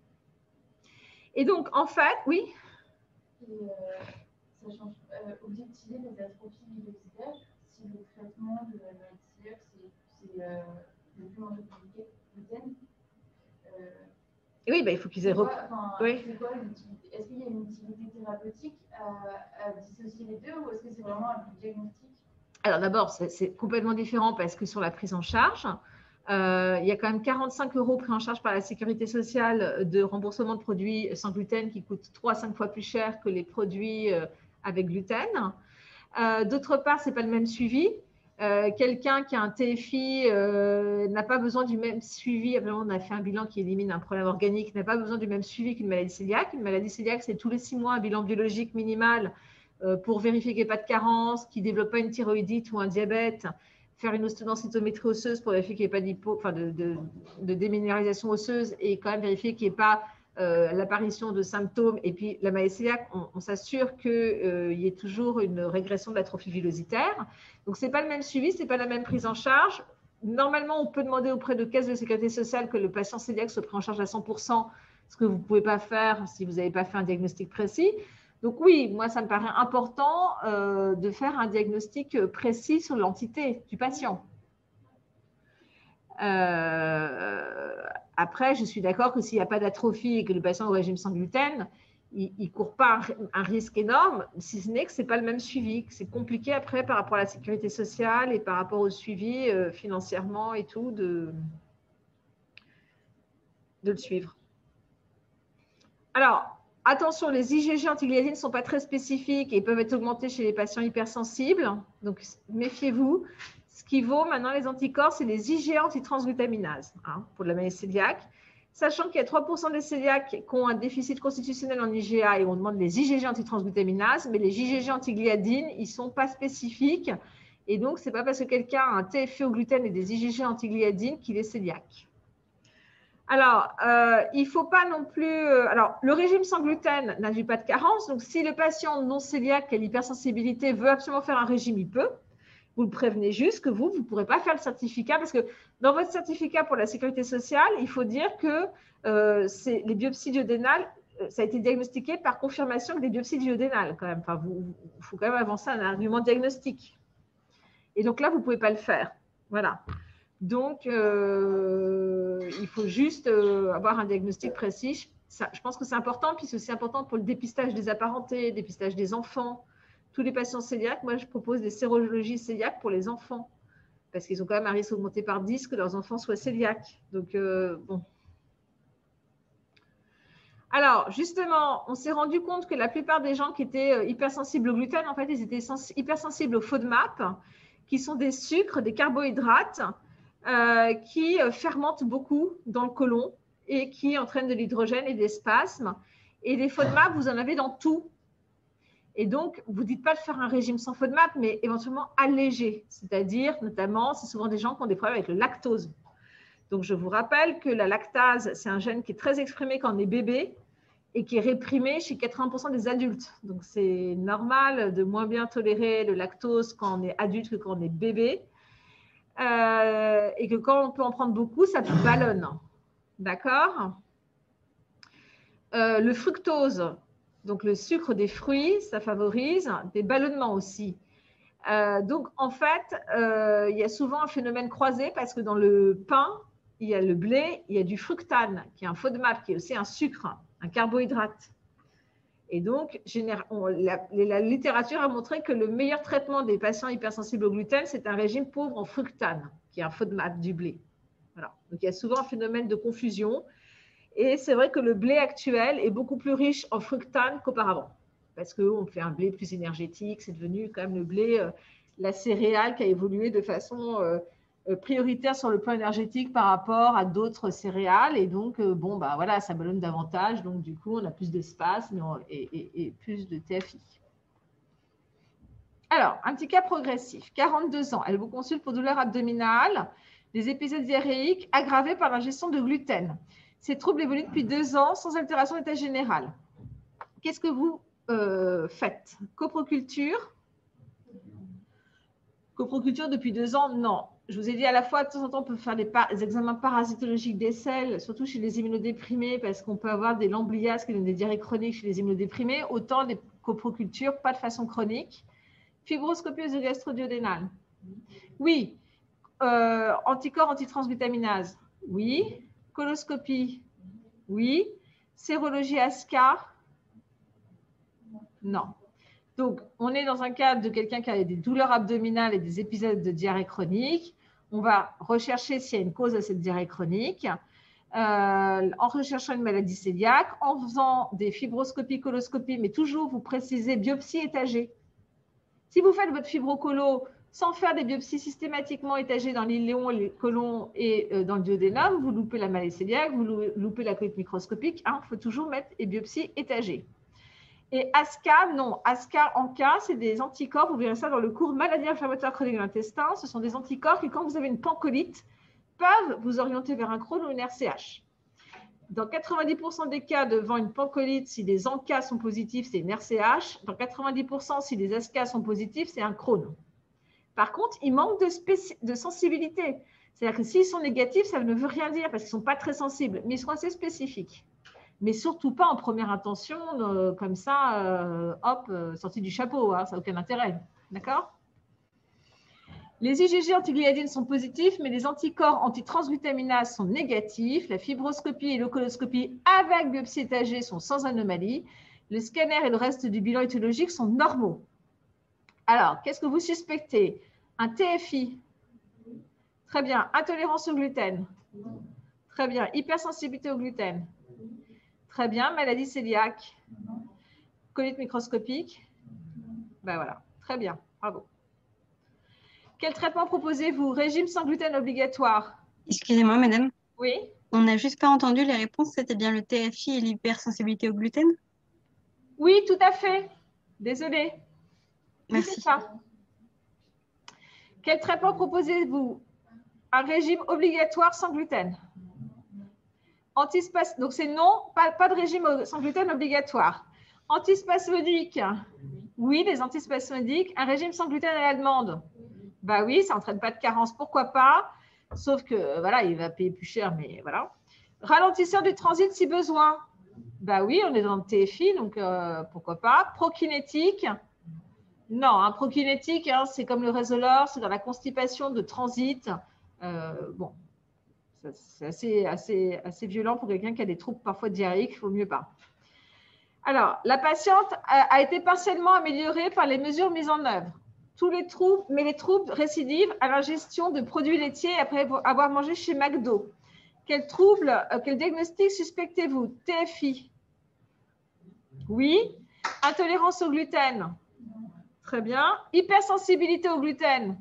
Et donc, en fait, oui. Et, euh, ça change. Euh, objectiver les atrophies villositaires, si si le traitement de la maladie cœliaque, c'est euh, de plus manger de gluten. Euh, oui, bah, il faut qu'ils aient repris. Oui. Est-ce qu'il y a une utilité thérapeutique à, à dissocier les deux ou est-ce que c'est vraiment un but diagnostique? Alors d'abord, c'est complètement différent parce que sur la prise en charge, euh, il y a quand même quarante-cinq euros pris en charge par la sécurité sociale de remboursement de produits sans gluten qui coûtent trois à cinq fois plus cher que les produits euh, avec gluten. Euh, D'autre part, ce n'est pas le même suivi. Euh, Quelqu'un qui a un T F I euh, n'a pas besoin du même suivi. On a fait un bilan qui élimine un problème organique, n'a pas besoin du même suivi qu'une maladie cœliaque. Une maladie cœliaque, c'est tous les six mois un bilan biologique minimal euh, pour vérifier qu'il n'y a pas de carence, qu'il ne développe pas une thyroïdite ou un diabète, faire une ostodensitométrie osseuse pour vérifier qu'il n'y ait pas d'hypo, enfin de, de, de déminéralisation osseuse et quand même vérifier qu'il n'y ait pas Euh, l'apparition de symptômes et puis la maladie cœliaque, on, on s'assure qu'il euh, y ait toujours une régression de l'atrophie villositaire. Donc, ce n'est pas le même suivi, ce n'est pas la même prise en charge. Normalement, on peut demander auprès de caisses de sécurité sociale que le patient cœliaque soit pris en charge à cent pour cent, ce que vous ne pouvez pas faire si vous n'avez pas fait un diagnostic précis. Donc oui, moi, ça me paraît important euh, de faire un diagnostic précis sur l'entité du patient. Euh, après, je suis d'accord que s'il n'y a pas d'atrophie et que le patient est au régime sans gluten, il ne court pas un, un risque énorme, si ce n'est que ce n'est pas le même suivi, que c'est compliqué après par rapport à la sécurité sociale et par rapport au suivi euh, financièrement et tout, de, de le suivre. Alors, attention, les I G G antigliadines ne sont pas très spécifiques et peuvent être augmentés chez les patients hypersensibles, donc méfiez-vous. Ce qui vaut maintenant les anticorps, c'est les I G A antitransglutaminase hein, pour la maladie cœliaque. Sachant qu'il y a trois pour cent des cœliaques qui ont un déficit constitutionnel en I G A et on demande les I G G antitransglutaminase, mais les I G G antigliadines, ils ne sont pas spécifiques. Et donc, ce n'est pas parce que quelqu'un a un T F I au gluten et des I G G antigliadines qu'il est cœliaque. Alors, euh, il ne faut pas non plus… Euh, alors, le régime sans gluten n'induit pas de carence. Donc, si le patient non cœliaque qui a l'hypersensibilité veut absolument faire un régime, il peut. Vous le prévenez juste que vous, vous ne pourrez pas faire le certificat parce que dans votre certificat pour la sécurité sociale, il faut dire que euh, les biopsies duodénales, ça a été diagnostiqué par confirmation des biopsies duodénales quand même. Enfin, il faut quand même avancer un argument diagnostique. Et donc là, vous ne pouvez pas le faire. Voilà. Donc, euh, il faut juste euh, avoir un diagnostic précis. Ça, je pense que c'est important, puis c'est aussi important pour le dépistage des apparentés, le dépistage des enfants. Tous les patients cœliaques, moi, je propose des sérologies cœliaques pour les enfants parce qu'ils ont quand même un risque augmenté par dix que leurs enfants soient cœliaques. Donc, euh, bon. Alors, justement, on s'est rendu compte que la plupart des gens qui étaient hypersensibles au gluten, en fait, ils étaient hypersensibles au FODMAP, qui sont des sucres, des carbohydrates euh, qui fermentent beaucoup dans le côlon et qui entraînent de l'hydrogène et des spasmes. Et les FODMAP, vous en avez dans tout. Et donc, vous ne dites pas de faire un régime sans FODMAP, mais éventuellement allégé. C'est-à-dire, notamment, c'est souvent des gens qui ont des problèmes avec le lactose. Donc, je vous rappelle que la lactase, c'est un gène qui est très exprimé quand on est bébé et qui est réprimé chez quatre-vingts pour cent des adultes. Donc, c'est normal de moins bien tolérer le lactose quand on est adulte que quand on est bébé. Euh, et que quand on peut en prendre beaucoup, ça ballonne. D'accord ? euh, Le fructose, donc le sucre des fruits, ça favorise des ballonnements aussi. Euh, donc, en fait, euh, il y a souvent un phénomène croisé parce que dans le pain, il y a le blé, il y a du fructane, qui est un FODMAP, qui est aussi un sucre, un carbohydrate. Et donc, on, la, la littérature a montré que le meilleur traitement des patients hypersensibles au gluten, c'est un régime pauvre en fructane, qui est un FODMAP du blé. Voilà. Donc, il y a souvent un phénomène de confusion. Et c'est vrai que le blé actuel est beaucoup plus riche en fructane qu'auparavant. Parce qu'on fait un blé plus énergétique, c'est devenu quand même le blé, euh, la céréale qui a évolué de façon euh, prioritaire sur le plan énergétique par rapport à d'autres céréales. Et donc, euh, bon, bah voilà, ça ballonne davantage. Donc, du coup, on a plus d'espace et, et, et plus de T F I. Alors, un petit cas progressif. quarante-deux ans, elle vous consulte pour douleur abdominale, des épisodes diarrhéiques aggravés par l'ingestion de gluten. Ces troubles évoluent depuis deux ans sans altération d'état général. Qu'est-ce que vous euh, faites? Coproculture? Coproculture depuis deux ans? Non. Je vous ai dit à la fois, de temps en temps, on peut faire des, des examens parasitologiques des selles, surtout chez les immunodéprimés, parce qu'on peut avoir des lambliases qui donnent des diarrhées chroniques chez les immunodéprimés. Autant des coprocultures, pas de façon chronique. Fibroscopie œsogastro-duodénale. Oui. Euh, anticorps antitransglutaminase. Oui. Coloscopie. Oui. Sérologie ASCA. Non. Donc, on est dans un cadre de quelqu'un qui a des douleurs abdominales et des épisodes de diarrhée chronique. On va rechercher s'il y a une cause à cette diarrhée chronique. Euh, en recherchant une maladie cœliaque, en faisant des fibroscopies, coloscopies, mais toujours vous précisez biopsie étagée. Si vous faites votre fibrocolo sans faire des biopsies systématiquement étagées dans l'iléon, le côlon et euh, dans le duodénum, vous loupez la maladie cœliaque, vous loupez la colite microscopique. Il hein, faut toujours mettre des biopsies étagées. Et ASCA, non. ASCA, en cas, c'est des anticorps. Vous verrez ça dans le cours maladie inflammatoire chronique de l'intestin. Ce sont des anticorps qui, quand vous avez une pancolite, peuvent vous orienter vers un Crohn ou une R C H. Dans quatre-vingt-dix pour cent des cas, devant une pancolite, si les ANCA sont positifs, c'est une R C H. Dans quatre-vingt-dix pour cent, si les ASCA sont positifs, c'est un Crohn. Par contre, il manque de, de sensibilité. C'est-à-dire que s'ils sont négatifs, ça ne veut rien dire parce qu'ils ne sont pas très sensibles, mais ils sont assez spécifiques. Mais surtout pas en première intention, euh, comme ça, euh, hop, euh, sorti du chapeau, hein, ça n'a aucun intérêt. D'accord? Les I G G antigliadines sont positifs, mais les anticorps antitransglutaminase sont négatifs. La fibroscopie et l'ocoloscopie avec biopsie étagée sont sans anomalie. Le scanner et le reste du bilan étiologique sont normaux. Alors, qu'est-ce que vous suspectez? Un T F I. Très bien. Intolérance au gluten. Très bien. Hypersensibilité au gluten. Très bien. Maladie cœliaque. Colite microscopique. Ben voilà. Très bien. Bravo. Quel traitement proposez-vous? Régime sans gluten obligatoire. Excusez-moi, madame. Oui. On n'a juste pas entendu les réponses. C'était bien le T F I et l'hypersensibilité au gluten? Oui, tout à fait. Désolée. Merci. C'est ça. Quel traitement proposez-vous? Un régime obligatoire sans gluten. Antispas... Donc, c'est non, pas, pas de régime sans gluten obligatoire. Antispasmodique. Oui, les antispasmodiques. Un régime sans gluten à la demande. Bah oui, ça n'entraîne pas de carence, pourquoi pas? Sauf que, voilà, il va payer plus cher, mais voilà. Ralentisseur du transit si besoin. Bah oui, on est dans le T F I, donc euh, pourquoi pas? Prokinétique. Non, un prokinétique, hein, c'est comme le Resolor, c'est dans la constipation de transit. Euh, bon, c'est assez, assez, assez violent pour quelqu'un qui a des troubles parfois diarrhéiques, il ne faut mieux pas. Alors, la patiente a, a été partiellement améliorée par les mesures mises en œuvre. Tous les troubles, mais les troubles récidivent à l'ingestion de produits laitiers après avoir mangé chez McDo. Quel trouble, euh, quel diagnostic suspectez-vous? T F I? Oui. Intolérance au gluten? Très bien. Hypersensibilité au gluten?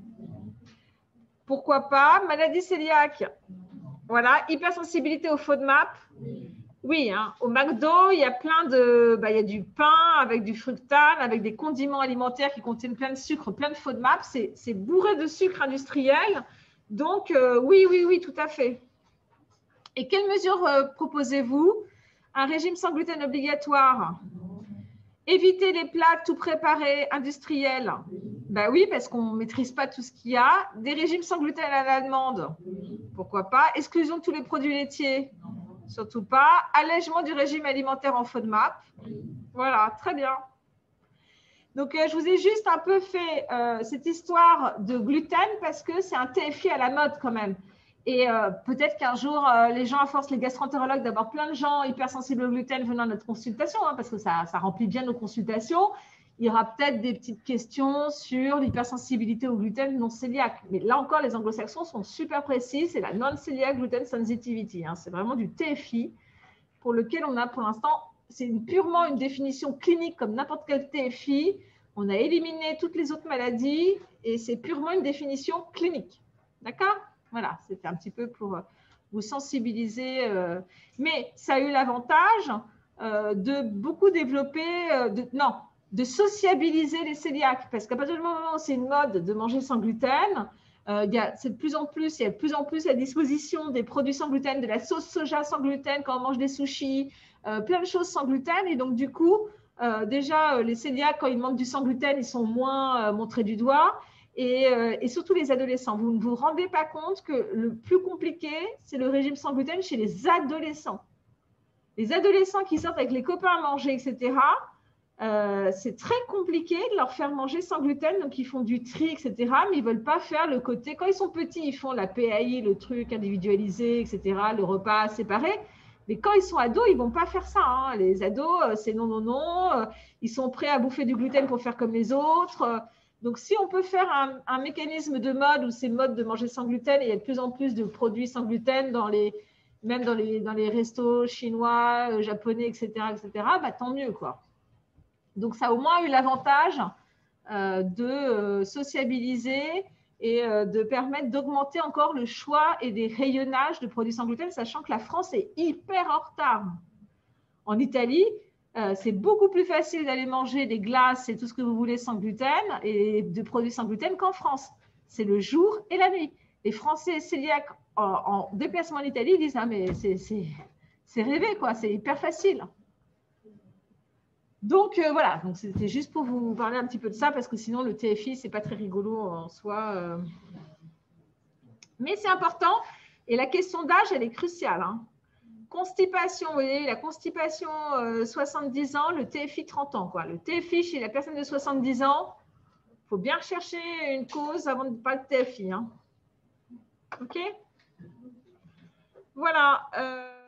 Pourquoi pas? Maladie cœliaque? Voilà. Hypersensibilité au FODMAP? Oui, hein. Au McDo, il y a plein de, bah, il y a du pain avec du fructane, avec des condiments alimentaires qui contiennent plein de sucre, plein de FODMAP. C'est bourré de sucre industriel. Donc, euh, oui, oui, oui, tout à fait. Et quelles mesures euh, proposez-vous? Un régime sans gluten obligatoire? Éviter les plats tout préparés industriels? Ben oui, parce qu'on ne maîtrise pas tout ce qu'il y a. Des régimes sans gluten à la demande? Pourquoi pas? Exclusion de tous les produits laitiers? Surtout pas. Allègement du régime alimentaire en FODMAP. Voilà, très bien. Donc, euh, je vous ai juste un peu fait euh, cette histoire de gluten parce que c'est un T F I à la mode quand même. Et euh, peut-être qu'un jour, euh, les gens, à force, les gastroentérologues, d'avoir plein de gens hypersensibles au gluten venant à notre consultation, hein, parce que ça, ça remplit bien nos consultations, il y aura peut-être des petites questions sur l'hypersensibilité au gluten non cœliaque. Mais là encore, les anglo-saxons sont super précis. C'est la non-cœliaque gluten sensitivity. Hein. C'est vraiment du T F I pour lequel on a pour l'instant, c'est une, purement une définition clinique comme n'importe quel T F I. On a éliminé toutes les autres maladies et c'est purement une définition clinique. D'accord? Voilà, c'était un petit peu pour vous sensibiliser. Euh, mais ça a eu l'avantage euh, de beaucoup développer, euh, de, non, de sociabiliser les cœliaques. Parce qu'à partir du moment où c'est une mode de manger sans gluten, euh, il y a, c'est de plus en plus, il y a de plus en plus à disposition des produits sans gluten, de la sauce soja sans gluten quand on mange des sushis, euh, plein de choses sans gluten. Et donc, du coup, euh, déjà, euh, les cœliaques, quand ils demandent du sans gluten, ils sont moins euh, montrés du doigt. Et, euh, et surtout les adolescents. Vous ne vous rendez pas compte que le plus compliqué, c'est le régime sans gluten chez les adolescents. Les adolescents qui sortent avec les copains à manger, et cetera, euh, c'est très compliqué de leur faire manger sans gluten. Donc, ils font du tri, et cetera. Mais ils ne veulent pas faire le côté… Quand ils sont petits, ils font la P A I, le truc individualisé, et cetera, le repas séparé. Mais quand ils sont ados, ils ne vont pas faire ça. Hein. Les ados, c'est non, non, non. Ils sont prêts à bouffer du gluten pour faire comme les autres. Donc, si on peut faire un, un mécanisme de mode où c'est mode de manger sans gluten, et il y a de plus en plus de produits sans gluten, dans les, même dans les, dans les restos chinois, euh, japonais, et cetera, et cetera, bah, tant mieux, quoi. Donc, ça a au moins eu l'avantage euh, de euh, sociabiliser et euh, de permettre d'augmenter encore le choix et des rayonnages de produits sans gluten, sachant que la France est hyper en retard. En Italie, Euh, c'est beaucoup plus facile d'aller manger des glaces et tout ce que vous voulez sans gluten et de produits sans gluten qu'en France. C'est le jour et la nuit. Les Français cœliaques en, en déplacement en Italie disent ah mais c'est rêvé quoi, c'est hyper facile. Donc euh, voilà, donc c'était juste pour vous parler un petit peu de ça parce que sinon le T F I c'est pas très rigolo en soi, euh. mais c'est important et la question d'âge elle est cruciale. Hein. Constipation, vous voyez, la constipation euh, soixante-dix ans, le T F I trente ans. Quoi. Le T F I chez la personne de soixante-dix ans, il faut bien rechercher une cause avant de pas le T F I. Hein. OK? Voilà. Euh